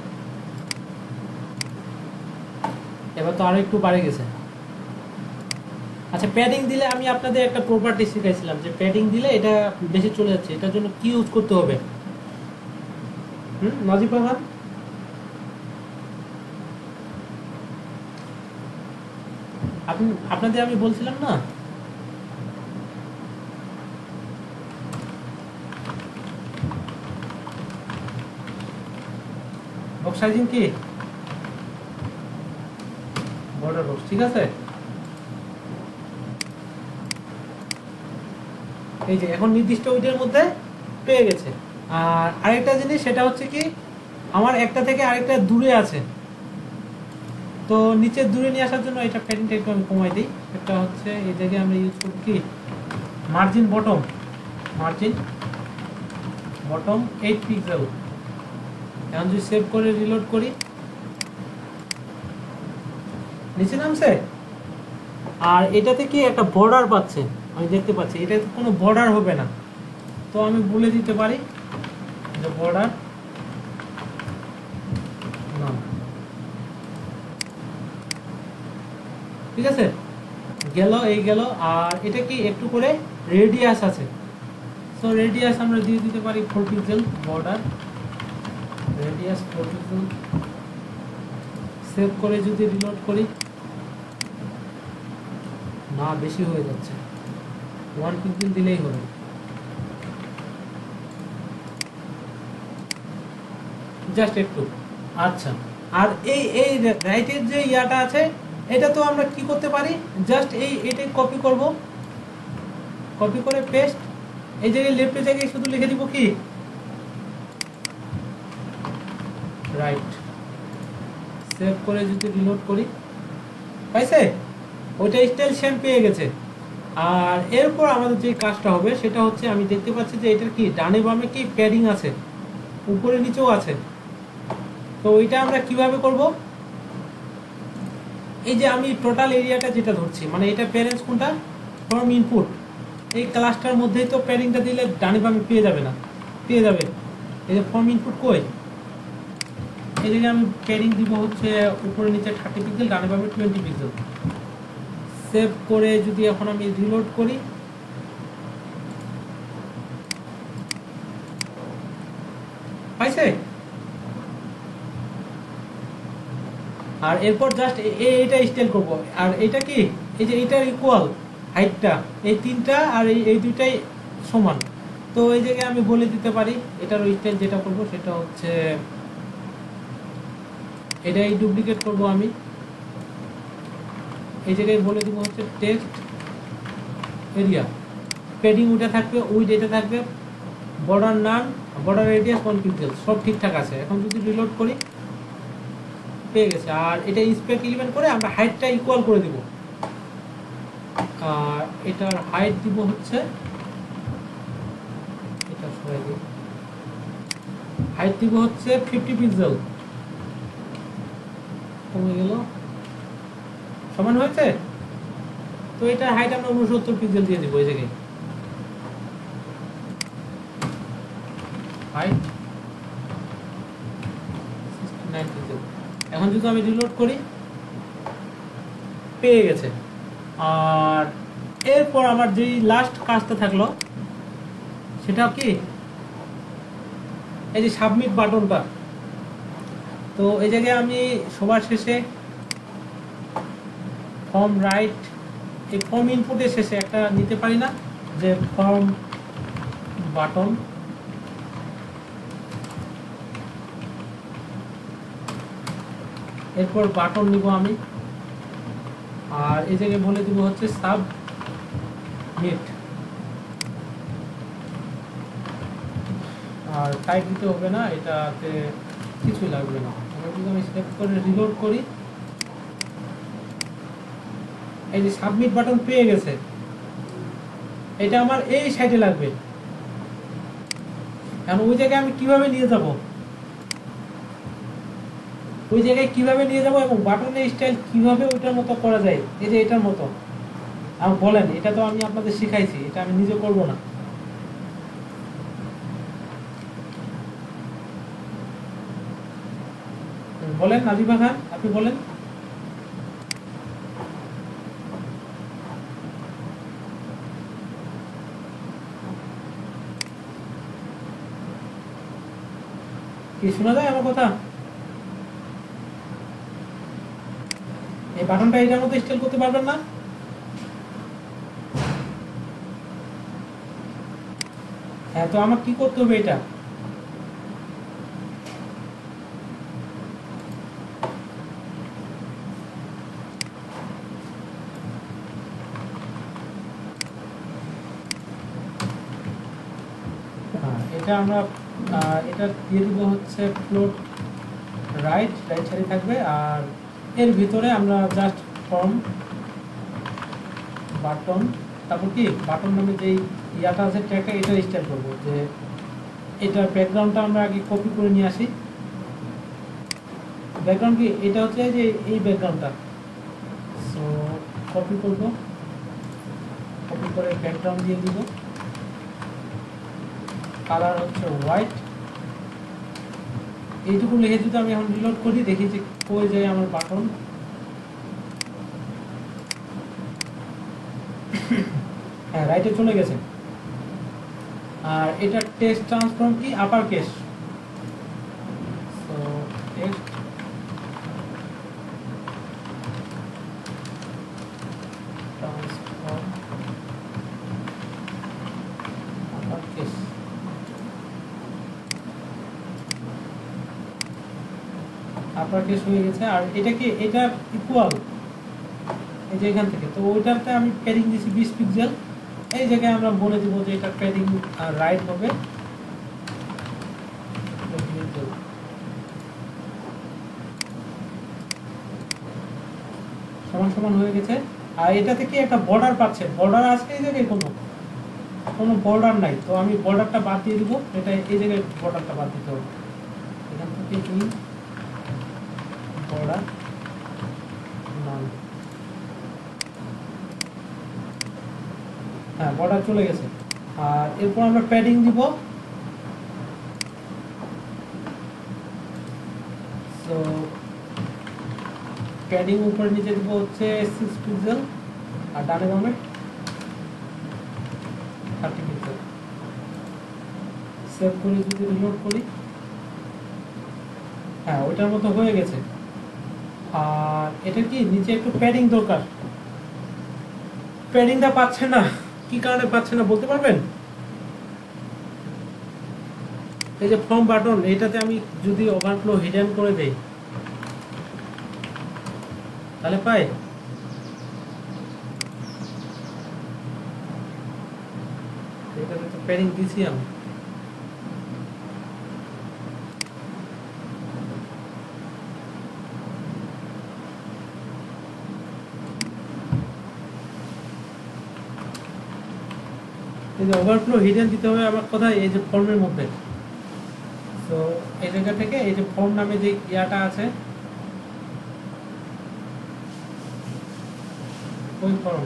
এবার তো আরো একটু বাড়ে গেছে। আচ্ছা প্যাডিং দিলে আমি আপনাদের একটা প্রপার্টি শিখাইছিলাম যে প্যাডিং দিলে এটা বেশি চলে যাচ্ছে, এটার জন্য কি ইউজ করতে হবে? নাজিব রহমান, আপনাদের আমি বলছিলাম না, বক্স সাইজিং কি বর্ডার বক্স, ঠিক আছে। এই যে এখন নির্দিষ্ট ওইটার মধ্যে পেয়ে গেছে। আর আরেকটা জিনিস সেটা হচ্ছে কি আমার একটা থেকে আরেকটা দূরে আছে, তো নিচে দূরে নিয়ে আসার জন্য এটা প্যাডিংটা একটু আমি কমাই দিই। এটা হচ্ছে এই জায়গায় আমরা ইউজ করব কি মার্জিন বটম 8 পিক্সেল। এখন যদি সেভ করে রিলোড করি নিচে নামছে। আর এটাতে কি একটা বর্ডার পাচ্ছে, আমি দেখতে পাচ্ছি এটাতে কোনো বর্ডার হবে না, তো আমি বলে দিতে পারি যে বর্ডার না, ঠিক আছে গেল এই গেল। আর এটা কি একটু করে রেডিয়াস আছে, তো রেডিয়াস আমরা দিয়ে দিতে পারি 4 pixel, border radius 4 pixel. Save করে যদি রিলোড করি না বেশি হয়ে যাচ্ছে, 1 পিক্সেল দিলেই হবে। জাস্ট একটু। আচ্ছা আর এই এই রাইটের যে ইয়াটা আছে এটা তো আমরা কি করতে পারি, জাস্ট এটাই কপি করব, কপি করে পেস্ট এই জায়গায় লেফটের জায়গায় শুধু লিখে দিব কি রাইট। সেভ করে যদি রিলোড করি পাইছে ওইটা স্টাইল সেম পেয়ে গেছে। আর এরপর আমাদের যে কাজটা হবে সেটা হচ্ছে আমি দেখতে পাচ্ছি যে এটার কি ডানে বামে কি প্যাডিং আছে, উপরে নিচেও আছে, তো ওইটা আমরা কিভাবে করব। এই যে আমি টোটাল এরিয়াটা যেটা ধরছি মানে এটা প্যারেন্টস কোনটা ফর্ম ইনপুট, এই ক্লাসটার মধ্যেই তো প্যাডিংটা দিলে ডানে বামে পেয়ে যাবে না, পেয়ে যাবে। এই যে ফর্ম ইনপুট কই, এই জায়গায় আমি প্যাডিং দিব হচ্ছে উপরে নিচে 30 পিক্সেল, ডানে বামে 20 পিক্সেল। সেভ করে যদি এখন আমি রিলোড করি পাইছে। আর এরপর জাস্ট এইটা স্টাইল করব। আর এটা কি এই যে এইটার ইকুয়াল হাইটটা এই তিনটা আর এই দুইটাই সমান, তো এই জায়গায় আমি বলে দিতে পারি এটার স্টাইল যেটা করব সেটা হচ্ছে এটাই ডুপ্লিকেট করব আমি। এই জায়গায় বলে দিব হচ্ছে টেক্সট এরিয়া, প্যাডিং ওইটা থাকবে, উইড এটা থাকবে, border none, border radius 1 pixel, সব ঠিকঠাক আছে। এখন যদি রিলোড করি পেয়ে গেছে। আর এটা ইন্সপেক্ট ইলিমেন্ট করে আমরা হাইটটা ইকুয়াল করে দিব। আর এটার হাইট দিব হচ্ছে এটা সরাই দিই, হাইট দিব হচ্ছে 50 পিক্সেল, কমে গেল, সমান হয়েছে। তো এটা হাইট আমরা 69 পিক্সেল দিয়ে দিব এই জায়গায়, হাইট 69 পিক্সেল। এখন যদি আমি রিলোড করি পেয়ে গেছে। আর এরপর আমার যেই লাস্ট কাজটা থাকলো সেটা কি এই যে সাবমিট বাটনটা, তো এই জায়গায় আমি সবার শেষে ফর্ম রাইট, এই ফর্ম ইনপুটের শেষে একটা নিতে পারি না যে ফর্ম বাটন, এরপর বাটন নিব আমি। আর এই জায়গায় বলে দিব হচ্ছে সাবমিট। আর টাইপ দিতে হবে না, এটাতে কিছুই লাগবে না। যদি আমি সেভ করে রিলোড করি এই যে সাবমিট বাটন পেয়ে গেছে, এটা আমার এই সাইডে লাগবে। এখন ওই জায়গায় আমি কিভাবে নিয়ে যাব, ওই জায়গায় কিভাবে নিয়ে যাব এবং বাটনের স্টাইল কিভাবে ওইটার মতো করা যায়, এই যে এটার মতো আমি বলেন, এটা তো আমি আপনাদের শিখাইছি, এটা আমি নিজে করব না। বলেন নাজিফা খান, আপনি বলেন। কি শোনা যায় আমার কথা? এই বাটনটা এটার মধ্যে স্টাইল করতে পারবেন না? হ্যাঁ, তো আমার কি করতে হবে এটা? এটা আমরা এটা দিয়ে দিব হচ্ছে ফ্লোট রাইট সাইড থাকবে, আর এর ভিতরে আমরা জাস্ট ফর্ম বাটন, তারপর কি বাটন নামে যেই ইয়াটা আছে ট্যাগটা, এটা স্টাইল করবো। যে এটার ব্যাকগ্রাউন্ডটা আমরা আগে কপি করে নিয়ে আসি। ব্যাকগ্রাউন্ড কি এটা হচ্ছে যে এই ব্যাকগ্রাউন্ডটা, সো কপি করব, কপি করে ব্যাকগ্রাউন্ড দিয়ে দিব, কালার হচ্ছে হোয়াইট। এইটুকু লিখে যদি আমি এখন রিলোড করি, দেখি যে কই যায় আমার বাটন। হ্যাঁ, রাইটে চলে গেছে। আর এটা টেক্সট ট্রান্সফর্ম কি upper case, so text transform upper case. Upper case হয়ে গেছে। আর এটা কি এটা ইকুয়াল এই যে এখান থেকে, তো ওইটাতে আমি প্যাডিং দিছি 20 পিক্সেল। এই জায়গায় আমরা বলে দিব যে এটা প্যাডিং রাইট হবে সমান সমান হয়ে গেছে। আর এটা থেকে একটা বর্ডার পাচ্ছে, বর্ডার আছে এই জায়গায় কোনো বর্ডার নাই, তো আমি বর্ডারটা বাদ দিয়ে দিব। এটা এই জায়গায় বর্ডারটা বাদ দিতে হবে, এখান থেকে তুমি বর্ডার নাম, হ্যাঁ বর্ডার চলে গেছে। আর এরপর আমরা প্যাডিং দিব, তো প্যাডিং উপরে নিচে দিব হচ্ছে 6 পিক্সেল, আর ডানে বামে 30 পিক্সেল। সেভ করে যদি রিলোড করি, হ্যাঁ ওইটার মতো হয়ে গেছে। আর এটা কি নিচে একটু প্যাডিং দরকার, প্যাডিংটা পাচ্ছে না, কি কারণে পাচ্ছে না বলতে পারবেন? এই যে ফর্ম বাটন, এটাতে আমি যদি ওভারফ্লো হিডেন করে দেই তাহলে পাই? এটাতে তো প্যাডিং দিছি আমি। এই যে ওভারফ্লো হিডেন দিতে হবে আমার কোথায়, এই যে ফর্মের মধ্যে। তো এই জায়গা থেকে এই যে ফর্ম নামে যে ইয়াটা আছে, ওই ফর্ম,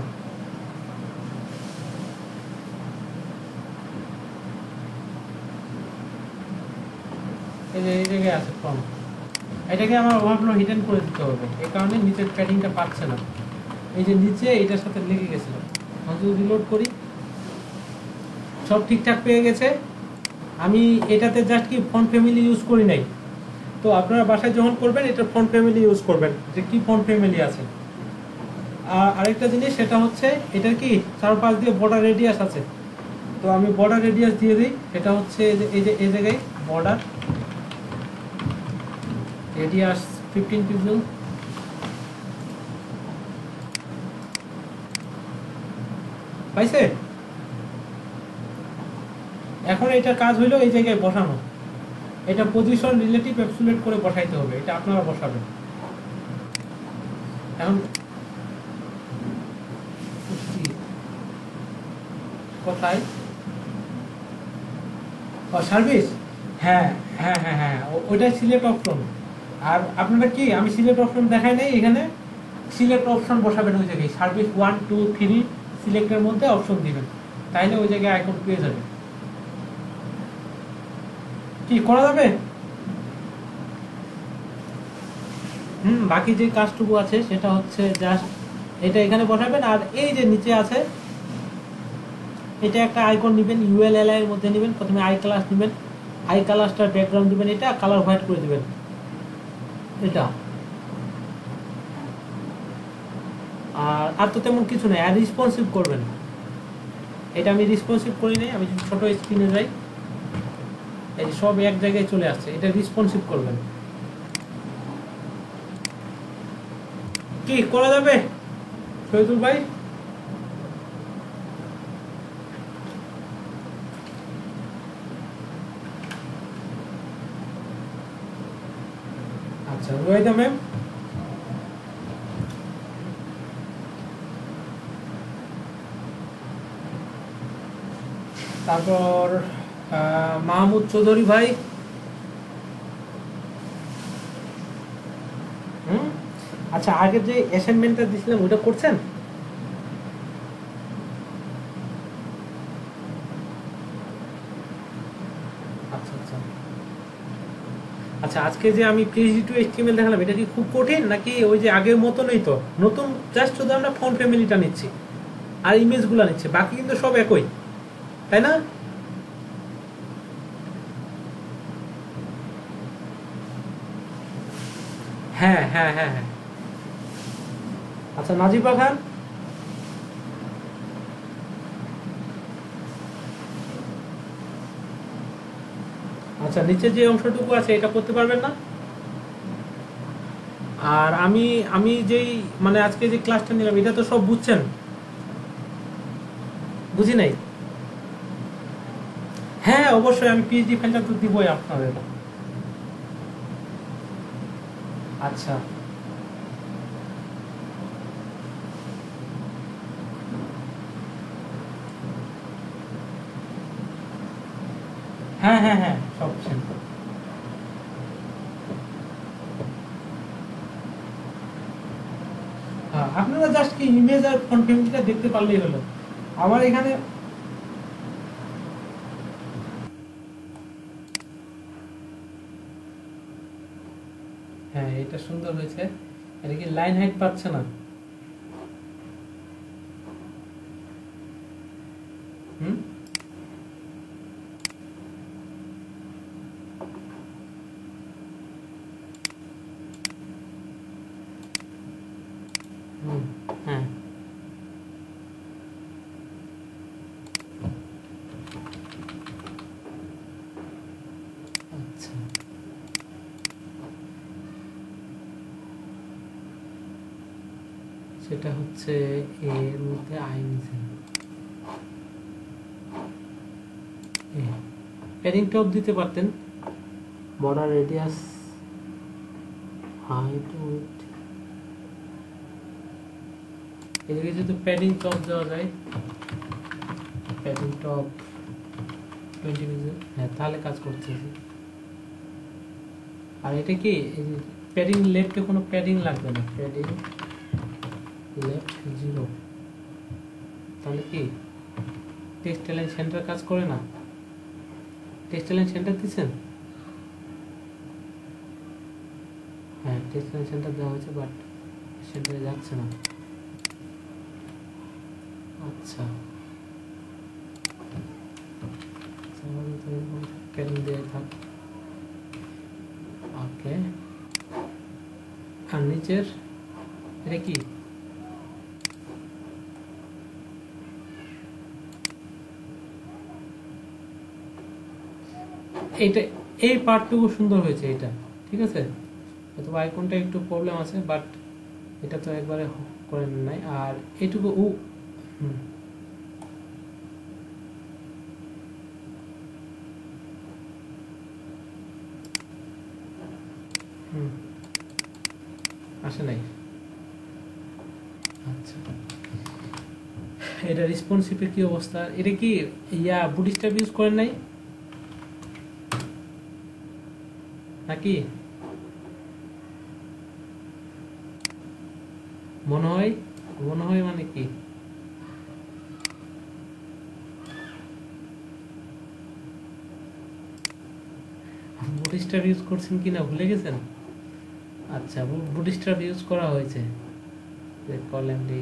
এই যে এই জায়গায় আছে ফর্ম, এটাকে আমার ওভারফ্লো হিডেন করে দিতে হবে। এই কারণে নিচের প্যাডিংটা পাচ্ছে না, এই যে নিচে এটার সাথে লেগে গেছিল। আমি যদি রিলোড করি, সব ঠিকঠাক পেয়ে গেছে। আমি এটাতে জাস্ট কি ফন্ট ফ্যামিলি ইউজ করি নাই, তো আপনারা বাসায় যখন করবেন এটা ফন্ট ফ্যামিলি ইউজ করবেন, যে কি ফন্ট ফ্যামিলি আছে। আর আরেকটা জিনিস সেটা হচ্ছে এটার কি চারপাশ দিয়ে বর্ডার রেডিয়াস আছে, তো আমি বর্ডার রেডিয়াস দিয়ে দিই। এটা হচ্ছে এই জায়গায় বর্ডার রেডিয়াস 15 পিক্সেল। পাইছে? এখন এটার কাজ হইলো এই জায়গায় বসানো, এটা পজিশন রিলেটিভ অ্যাবসোলিউট করে বসাইতে হবে, এটা আপনারা বসাবেন। এখন কোথায় সার্ভিস, হ্যাঁ হ্যাঁ হ্যাঁ হ্যাঁ ওইটাই সিলেক্ট অপশন। আর আপনারা কি আমি সিলেক্ট অপশন দেখাই নাই, এখানে সিলেক্ট অপশন বসাবেন ওই জায়গায়, সার্ভিস 1 2 3 সিলেক্টের মধ্যে অপশন দিবেন, তাইলে ওই জায়গায় আইকন পেয়ে যাবে। কি করা যাবে? বাকি যে কাজটুকু আছে সেটা হচ্ছে জাস্ট এটা এখানে বসাবেন। আর এই যে নিচে আছে এটা একটা আইকন নেবেন, ইউএলএল এর মধ্যে নেবেন, প্রথমে আই ক্লাস নেবেন, আই ক্লাসটার ব্যাকগ্রাউন্ড দিবেন, এটা কালার হোয়াইট করে দিবেন। এটা আর তো তেমন কিছু নেই। আর রেসপন্সিভ করবেন, এটা আমি রেসপন্সিভ করি নাই। আমি যদি ছোট স্ক্রিনে যাই, এই সব এক জায়গায় চলে আসছে, এটা রেসপন্সিভ করবেন। কি করা যাবে শহীদুল ভাই? আচ্ছা রুয়াইদা ম্যাম, তারপর মাহমুদ চৌধুরী ভাই। আচ্ছা আগে যে অ্যাসাইনমেন্টটা দিছিলাম ওটা করছেন? আচ্ছা আচ্ছা আচ্ছা, আজকে যে আমি পিএইচডি টু এইচটিএমএল দেখালাম এটা কি খুব কঠিন নাকি ওই যে আগের মতনই? তো নতুন জাস্ট শুধু আমরা ফন্ট ফ্যামিলিটা নিচ্ছি আর ইমেজগুলো নিচ্ছি, বাকি কিন্তু সব একই, তাই না? হ্যাঁ হ্যাঁ হ্যাঁ হ্যাঁ। আচ্ছা নাজিবা খান, আচ্ছা নিচে যে অংশটুকু আছে এটা করতে পারবেন না? আর আমি আমি যেই মানে আজকে যে ক্লাসটা নিলাম এটা তো সব বুঝছেন? বুঝি নাই? হ্যাঁ অবশ্যই, আমি পিএইচডি ফাইলটা তো দিবই আপনাদের। আচ্ছা হ্যাঁ হ্যাঁ হ্যাঁ সব সেন্ড। হ্যাঁ আপনারা জাস্ট কি ইমেজ আর ফন্ট ফ্যামিলিটা দেখতে পারলেই হলো। আমার এখানে হ্যাঁ এটা সুন্দর হয়েছে। এটা কি লাইন হাইট পাচ্ছে না? হুম হুম হ্যাঁ আচ্ছা সেটা হচ্ছে এর মধ্যে আই নিছেন প্যাডিং টপ দিতে পারতেন, বর্ডার রেডিয়াস হাইট উইথ, এদিকে যদি প্যাডিং টপ দেওয়া যায়, প্যাডিং টপ 20 পিক্সেল, হ্যাঁ তাহলে কাজ করতেছে। আর এটা কি প্যাডিং লেফটে কোনো প্যাডিং লাগবে না, প্যাডিং লেফট 0, তাহলে কি টেক্সট লাইন সেন্টার কাজ করে না? টেক্সট লাইন সেন্টার দিচ্ছেন? হ্যাঁ টেক্সট লাইন সেন্টার দেওয়া হয়েছে বাট সেন্টারে যাচ্ছে না। আচ্ছা প্যাডিং দিয়ে থাক। ওকে আর নিচের এটা কি? এইটা এই পার্টটুকু সুন্দর হয়েছে, এটা ঠিক আছে, অথবা আইকনটা একটু প্রবলেম আছে বাট এটা তো একবারে করে নাই। আর এইটুকু হুম হুম আসে নাই। আচ্ছা এটা রেসপন্সিভের কি অবস্থা? এটা কি বুটস্ট্র্যাপ ইউজ করেন নাই নাকি? মনে হয় মানে কি বুটস্ট্র্যাপ ইউজ করছেন কিনা ভুলে গেছেন? আচ্ছা বুটস্ট্র্যাপ ইউজ করা হয়েছে, কলেমডি।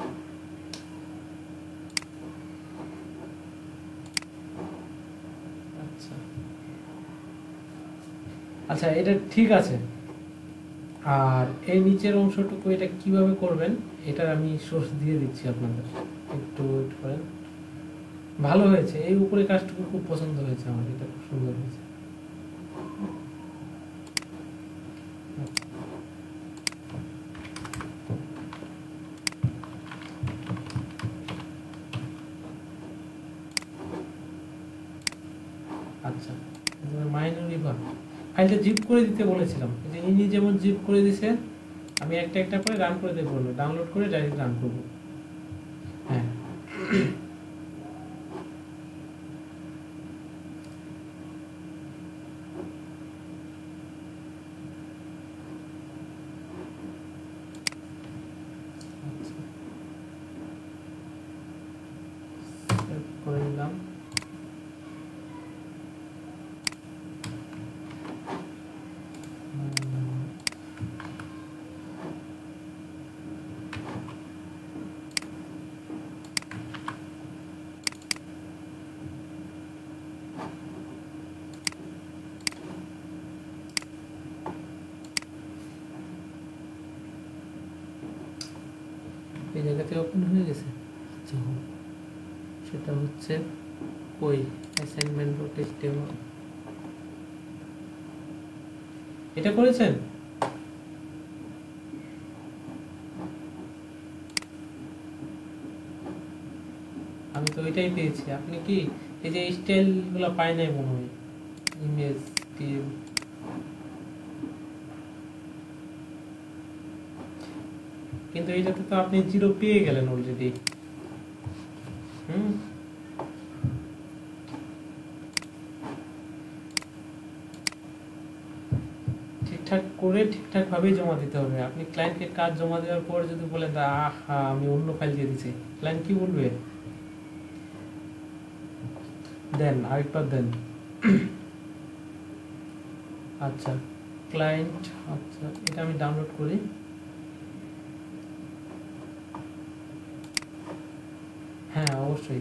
আচ্ছা আচ্ছা এটা ঠিক আছে। আর এই নিচের অংশটুকু এটা কিভাবে করবেন এটা আমি সোর্স দিয়ে দিচ্ছি আপনাদের, একটু ওয়েট করেন। ভালো হয়েছে, এই উপরে কাজটুকু খুব পছন্দ হয়েছে আমার, এটা খুব সুন্দর হয়েছে। আচ্ছা মাইনর বিভাগ ফাইলটা জিপ করে দিতে বলেছিলাম, যে ইনি যেমন জিপ করে দিছে, আমি একটা একটা করে রান করে দেবো, ডাউনলোড করে ডাইরেক্ট রান করবো। হ্যাঁ করে নিলাম। এই জায়গাতে ওপেন হয়ে গেছে। আচ্ছা, সেটা হচ্ছে কই অ্যাসাইনমেন্ট টেস্টেবল, এটা করেছেন? আমি তো ওইটাই পেয়েছি। আপনি কি এই যে স্টাইল গুলো পাই নাই মনে হয়, ইমেজ টিম, কিন্তু এইটাতে তো আপনি 0 পেয়ে গেলেন অলরেডি। ঠিকঠাক করে ঠিকঠাক ভাবেই জমা দিতে হবে। আপনি ক্লায়েন্টকে কাজ জমা দেওয়ার পর যদি বলেন আহা আমি অন্য ফাইল দিয়ে দিচ্ছি, ক্লায়েন্ট কি বলবে? দেন আরেকবার দেন। আচ্ছা ক্লায়েন্ট, আচ্ছা এটা আমি ডাউনলোড করি। হ্যাঁ অবশ্যই,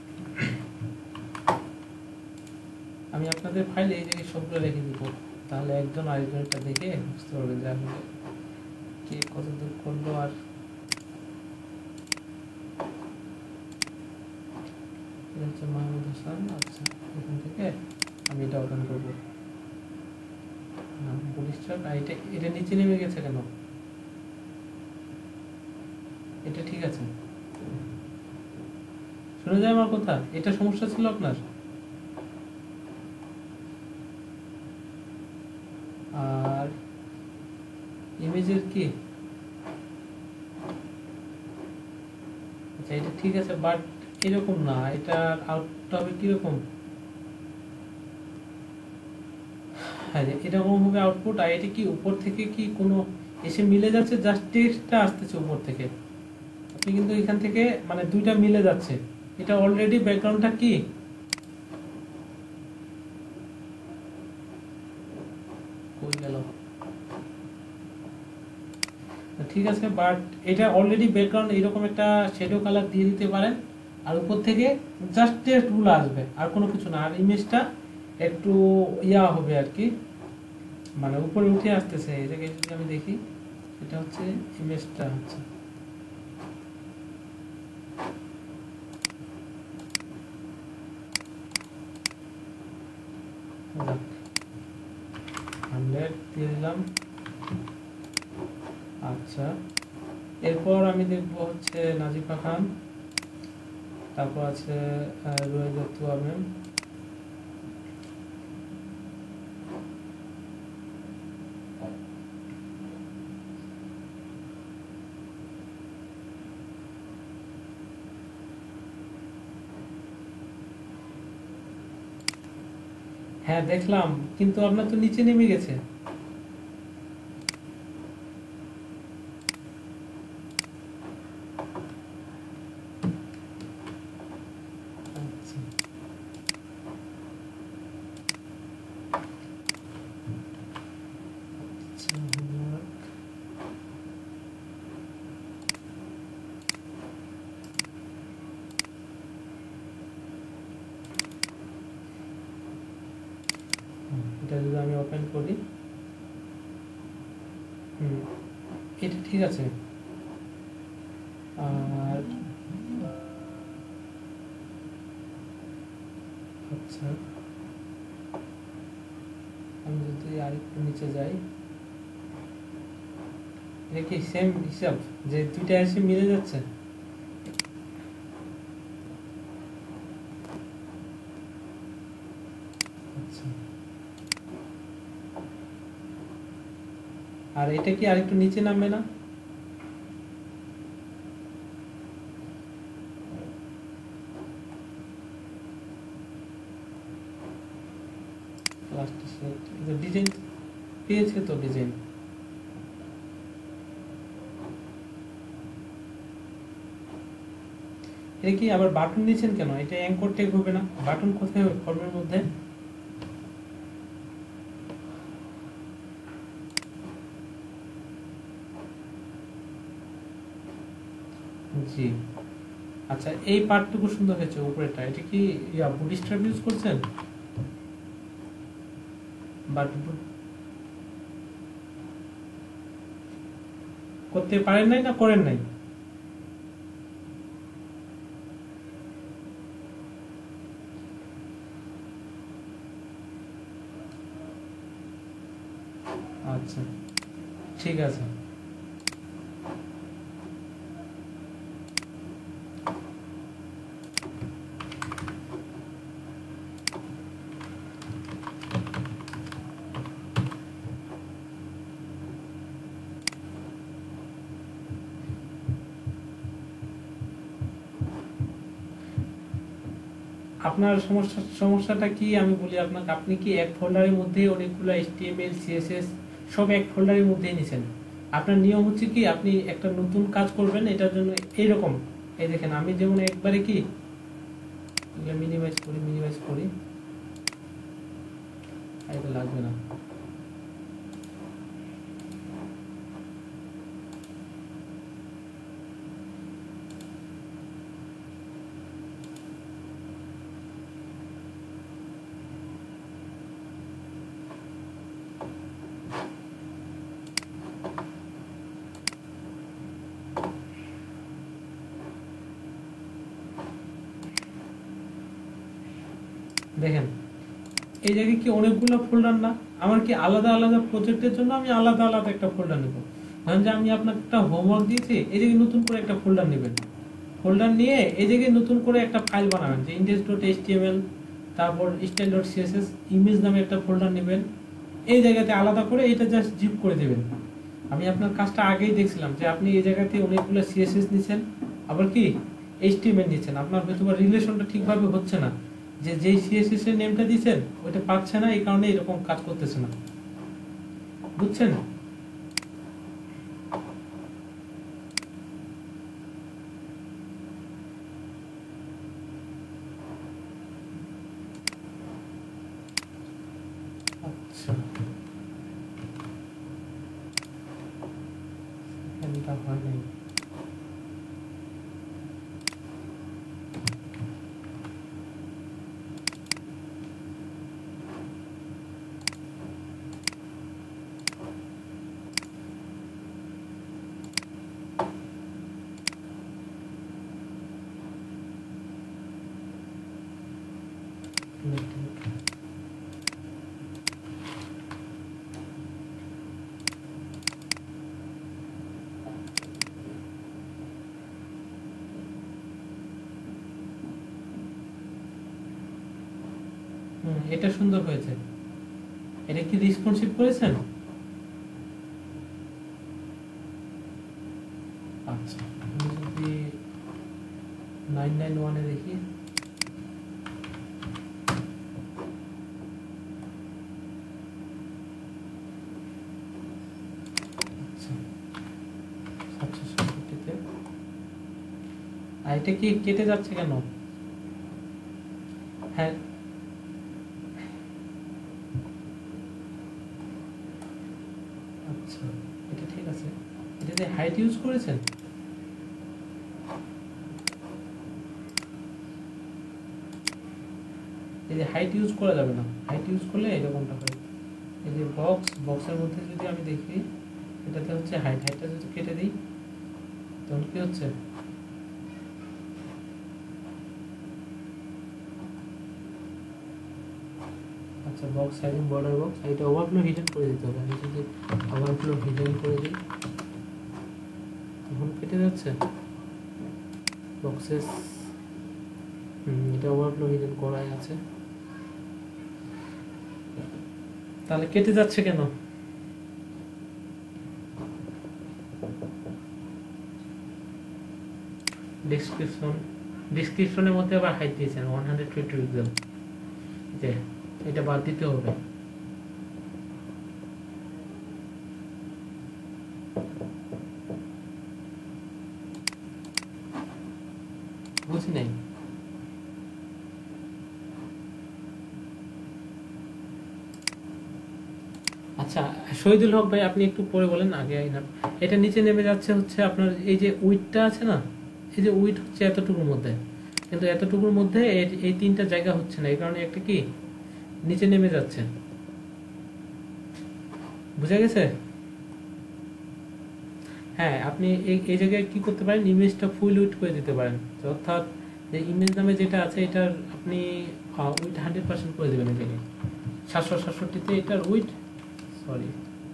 আমি আপনাদের ফাইলে এই জায়গায় সবগুলো রেখে দিব, তাহলে একজন আরেকজনটা দেখে বুঝতে পারবে যে আসলে কে কত দূর করলো। আর এটা হচ্ছে মাহমুদ হাসান। আচ্ছা এখান থেকে আমি এটা ওপেন করবো। পুলিশ ট্রাক, এটা এটা নিচে নেমে গেছে কেন? এটা ঠিক আছে, শুনে যায় আমার কথা? এটা সমস্যা ছিল আপনার? আর ইমেজের কি? আচ্ছা এটা ঠিক আছে, বাট এরকম না, এটা আউটটা হবে কিরকম? হ্যাঁ এরকম হবে আউটপুট। আর এটা কি উপর থেকে কি কোনো এসে মিলে যাচ্ছে? জাস্ট টেক্সটটা আসতেছে উপর থেকে, আপনি কিন্তু এখান থেকে মানে দুইটা মিলে যাচ্ছে। এটা অলরেডি ব্যাকগ্রাউন্ডটা কি কই গেল? ঠিক আছে, বাট এটা অলরেডি ব্যাকগ্রাউন্ড এরকম একটা শ্যাডো কালার দিয়ে দিতে পারেন, আর উপর থেকে জাস্ট টেক্সটগুলো আসবে, আর কোনো কিছু না। আর ইমেজটা একটু ইয়া হবে আর কি, মানে উপরে উঠে আসতেছে। এই জায়গায় যদি আমি দেখি, এটা হচ্ছে ইমেজটা হচ্ছে, যাক, 100 দিয়ে দিলাম। আচ্ছা এরপর আমি দেখবো হচ্ছে নাজিফা খান, তারপর আছে রোয়েদা তুয়া ম্যাম। হ্যাঁ দেখলাম, কিন্তু আপনার তো নিচে নেমে গেছে। আচ্ছা আচ্ছা, homework। এটা যদি আমি ওপেন করি, এটা ঠিক আছে। আর আচ্ছা আমি যদি আরেকটু নিচে যাই, এটা কি সেম হিসাব যে দুইটা এসে মিলে যাচ্ছে? আচ্ছা আর এটা কি আরেকটু নিচে নামবে না? লাস্ট সেট এটা ডিজাইন পেয়েছে তো ডিজাইন। এটা কি আবার বাটন নিয়েছেন কেন? এটা অ্যাঙ্কর ট্যাগ হবে না? বাটন কোথায় হবে ফর্মের মধ্যে? জি আচ্ছা, এই পার্টটুকু সুন্দর হয়েছে উপরেরটা। এটা কি বুটস্ট্র্যাপ ইউজ করছেন? বাট করতে পারেন নাই না করেন নাই? আচ্ছা ঠিক আছে। আপনার সমস্যাটা কি আমি বলি আপনাকে। আপনি কি এক ফোল্ডারের মধ্যে অনেকগুলো HTML CSS সব এক ফোল্ডারের মধ্যেই নিছেন। আপনার নিয়ম হচ্ছে কি, আপনি একটা নতুন কাজ করবেন এটার জন্য এইরকম। এই দেখেন আমি যেমন একবারে কি মিনিমাইজ করি এটা লাগবে না। দেখেন এই জায়গায় কি অনেকগুলো ফোল্ডার না? আমার কি আলাদা আলাদা প্রজেক্টের জন্য আমি আলাদা আলাদা একটা ফোল্ডার নেব। ধরেন যে আমি আপনাকে একটা হোমওয়ার্ক দিয়েছি, এই জায়গায় নতুন করে একটা ফোল্ডার নেবেন। ফোল্ডার নিয়ে এই জায়গায় নতুন করে একটা ফাইল বানাবেন, যে index.html, তারপর style.css ইমেজ নামে একটা ফোল্ডার নেবেন। এই জায়গাতে আলাদা করে এটা জাস্ট জিপ করে দেবেন। আমি আপনার কাজটা আগেই দেখছিলাম যে আপনি এই জায়গাতে অনেকগুলো CSS নিচ্ছেন, আবার কি HTML নিচ্ছেন। আপনার হয়তো বা রিলেশনটা ঠিকভাবে হচ্ছে না, যে যেই CSS এর নেমটা দিচ্ছেন ওইটা পাচ্ছে না, এই কারণে এরকম কাজ করতেছে না। বুঝছেন? আচ্ছা এটা হয় নাই। এটা সুন্দর হয়েছে। এটা কি রেসপন্সিভ করেছেন? আচ্ছা আমি যদি 991 এ দেখি, আচ্ছা 767 আর এটা কি কেটে যাচ্ছে কেন? হ্যাঁ আচ্ছা এটা ঠিক আছে। এটাতে হাইট ইউজ করেছেন? এই যে হাইট ইউজ করা যাবে না, হাইট ইউজ করলে এরকমটা হয়। এই যে বক্সের মধ্যে যদি আমি দেখি, এটাতে হচ্ছে হাইটটা যদি কেটে দিই তখন কি হচ্ছে? আচ্ছা বক্স সাইজিং বর্ডার বক্স, এটা ওভারফ্লো হিডেন করে দিতে হবে। আমি যদি ওভারফ্লো হিডেন করে দিই তখন কেটে যাচ্ছে বক্সেস। এটা ওভারফ্লো হিডেন করাই আছে, তাহলে কেটে যাচ্ছে কেন? ডিসক্রিপশনের মধ্যে আবার হাইট দিয়েছেন 120 পিক্সেল, যে এটা বাদ দিতে হবে। বুঝি নাই। আচ্ছা শহীদুল হক ভাই আপনি একটু পরে বলেন, আগে এটা নিচে নেমে যাচ্ছে হচ্ছে আপনার এই যে উইডটা আছে না, এই যে উইড হচ্ছে এতটুকুর মধ্যে, কিন্তু এতটুকুর মধ্যে এই তিনটা জায়গা হচ্ছে না, এই কারণে একটা কি নিচে নেমে যাচ্ছে। বুঝা গেছে? হ্যাঁ আপনি এই জায়গায় কি করতে পারেন, ইমেজটা ফুল উইড করে দিতে পারেন, অর্থাৎ যে ইমেজ নামে যেটা আছে এটার আপনি উইড 100% করে দেবেন। এই জায়গায় 767-তে এটার উইড, সরি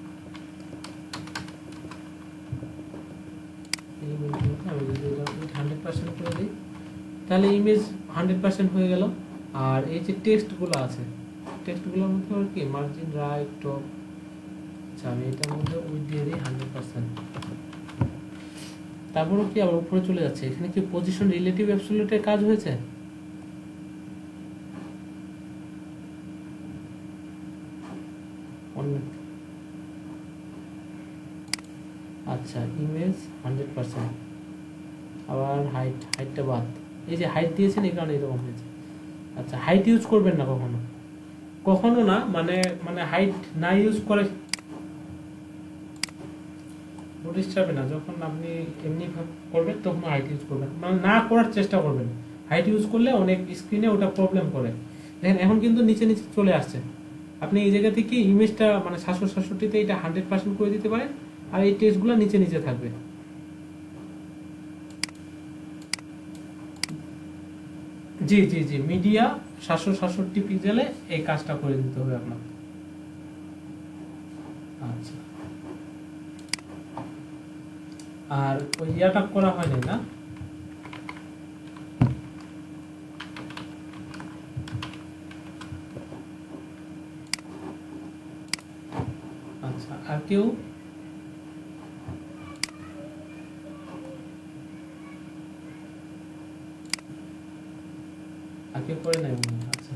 আমি যদি 100% করে দিই তাহলে ইমেজ 100% হয়ে গেল। আর এই যে টেক্সটগুলো আছে, টেক্সটগুলোর মধ্যে আর কি মার্জিন রাইট টপ, আচ্ছা আমি এটার মধ্যে উইড দিয়ে দিই 100%। তারপরও কি আবার উপরে চলে যাচ্ছে, এখানে কি পজিশন রিলেটিভ অ্যাবসলিউটের কাজ হয়েছে? আচ্ছা ইমেজ 100%, আবার হাইটটা বাদ, এই যে হাইট দিয়েছেন এই কারণে এরকম হয়েছে। আচ্ছা হাইট ইউজ করবেন না কখনো না, মানে হাইট না ইউজ করে ডিস্টার্বে না, যখন আপনি এমনি করবেন তখন হাইট ইউজ করবেন, মানে না করার চেষ্টা করবেন। হাইট ইউজ করলে অনেক স্ক্রিনে ওটা প্রবলেম করে। দেখেন এখন কিন্তু নিচে নিচে চলে আসছে, আপনি এই জায়গা থেকে ইমেজটা মানে 767-তে এটা 100% করে দিতে পারেন, আর এই টেক্সটগুলো নিচে নিচে থাকবে। জি জি জি মিডিয়া 767 পিক্সেলে এই কাজটা করে দিতে হবে আপনার। আচ্ছা আর ওই ইয়াটা করা হয়নি না, আচ্ছা আর কেউ? করে নাই। আচ্ছা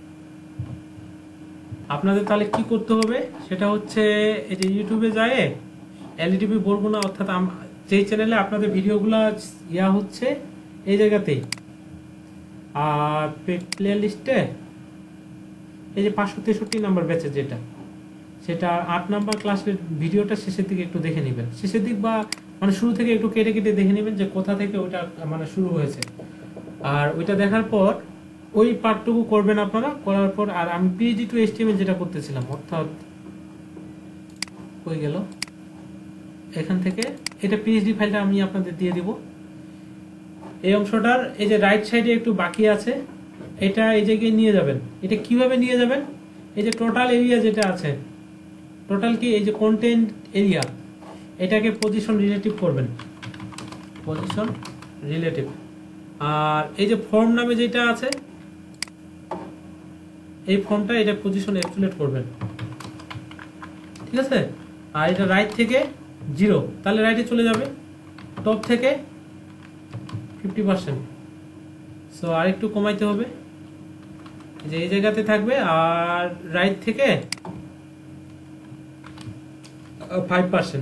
আপনাদের তাহলে কি করতে হবে সেটা হচ্ছে এই যে ইউটিউবে যায় এলইডিবি বলবো না, অর্থাৎ যেই চ্যানেলে আপনাদের ভিডিওগুলো ইয়া হচ্ছে এই জায়গাতেই, আর প্লে লিস্টে এই যে 563 নাম্বার ব্যাচে যেটা, সেটা 8 নাম্বার ক্লাসের ভিডিওটা শেষের দিকে একটু দেখে নেবেন, শেষের দিক বা মানে শুরু থেকে একটু কেটে কেটে দেখে নেবেন যে কোথা থেকে ওইটা মানে শুরু হয়েছে। আর ওইটা দেখার পর ওই পার্টটুকু করবেন আপনারা, করার পর আর আমি পিএইচডি টু এইচটিএমএল যেটা করতেছিলাম, অর্থাৎ হয়ে গেল এখান থেকে এটা পিএইচডি ফাইলটা আমি আপনাদের দিয়ে দিব। এই অংশটার এই যে রাইট সাইডে একটু বাকি আছে, এটা এই জায়গায় নিয়ে যাবেন। এটা কিভাবে নিয়ে যাবেন, এই যে টোটাল এরিয়া যেটা আছে, টোটাল কি এই যে কন্টেন্ট এরিয়া, এটাকে পজিশন রিলেটিভ করবেন, পজিশন রিলেটিভ। আর এই যে ফর্ম নামে যেটা আছে এই ফর্মটা এটা পজিশন অ্যাবসলিউট করবেন, ঠিক আছে। আর এটা রাইট থেকে 0, তাহলে রাইটে চলে যাবে, টপ থেকে 50%, সো আর একটু কমাইতে হবে, যে এই জায়গাতে থাকবে। আর রাইট থেকে 5%,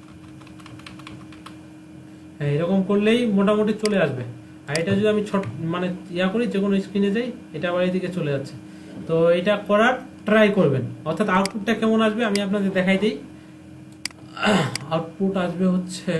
হ্যাঁ এরকম করলেই মোটামুটি চলে আসবে। আর এটা যদি আমি ছোট মানে ইয়া করি, যে কোনো স্ক্রিনে যাই, এটা আবার এইদিকে চলে যাচ্ছে। তো এটা করার ট্রাই করবেন, অর্থাৎ আউটপুটটা কেমন আসবে আমি আপনাদের দেখাই দিই। আউটপুট আসবে হচ্ছে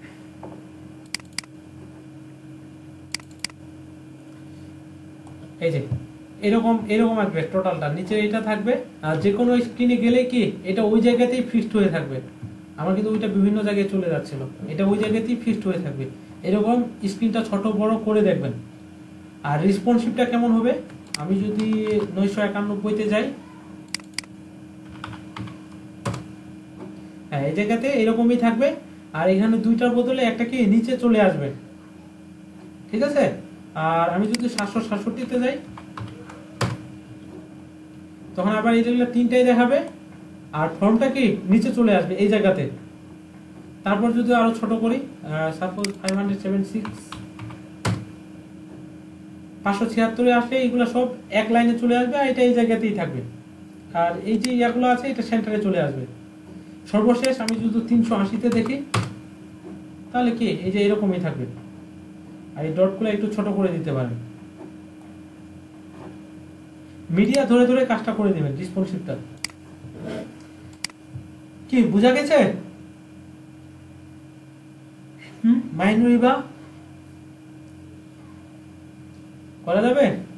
এই যে এরকম আসবে, টোটালটা নিচে এটা থাকবে। আর যে কোনো স্ক্রিনে গেলে কি এটা ওই জায়গাতেই ফিক্সড হয়ে থাকবে, আমার কিন্তু ওইটা বিভিন্ন জায়গায় চলে যাচ্ছিল, এটা ওই জায়গাতেই ফিক্সড হয়ে থাকবে। এরকম স্ক্রিনটা ছোট বড় করে দেখবেন। আর রেসপন্সিভটা কেমন হবে, আমি যদি 991-তে যাই, হ্যাঁ এই জায়গাতে এরকমই থাকবে। আর এখানে দুইটার বদলে একটা কি নিচে চলে আসবে, ঠিক আছে। আর আমি যদি 767-তে যাই, তখন আবার এই জায়গায় তিনটাই দেখাবে, আর ফর্মটা কি নিচে চলে আসবে এই জায়গাতে। তারপর যদি আরো ছোট করি, সাপোজ 576, 576 আসলে এগুলো সব এক লাইনে চলে আসবে, আর এটা এই জায়গাতেই থাকবে। আর এই যে ইয়াগুলো আছে এটা সেন্টারে চলে আসবে। সর্বশেষ আমি যদি 380 তে দেখি তাহলে কি এই যে এরকমই থাকবে। আর এই ডটগুলো একটু ছোট করে দিতে পারেন। মিডিয়া ধরে ধরে কাজটা করে দিবেন, রেসপন্সিভটা। কি বোঝা গেছে? মাইনুরিবা করা যাবে?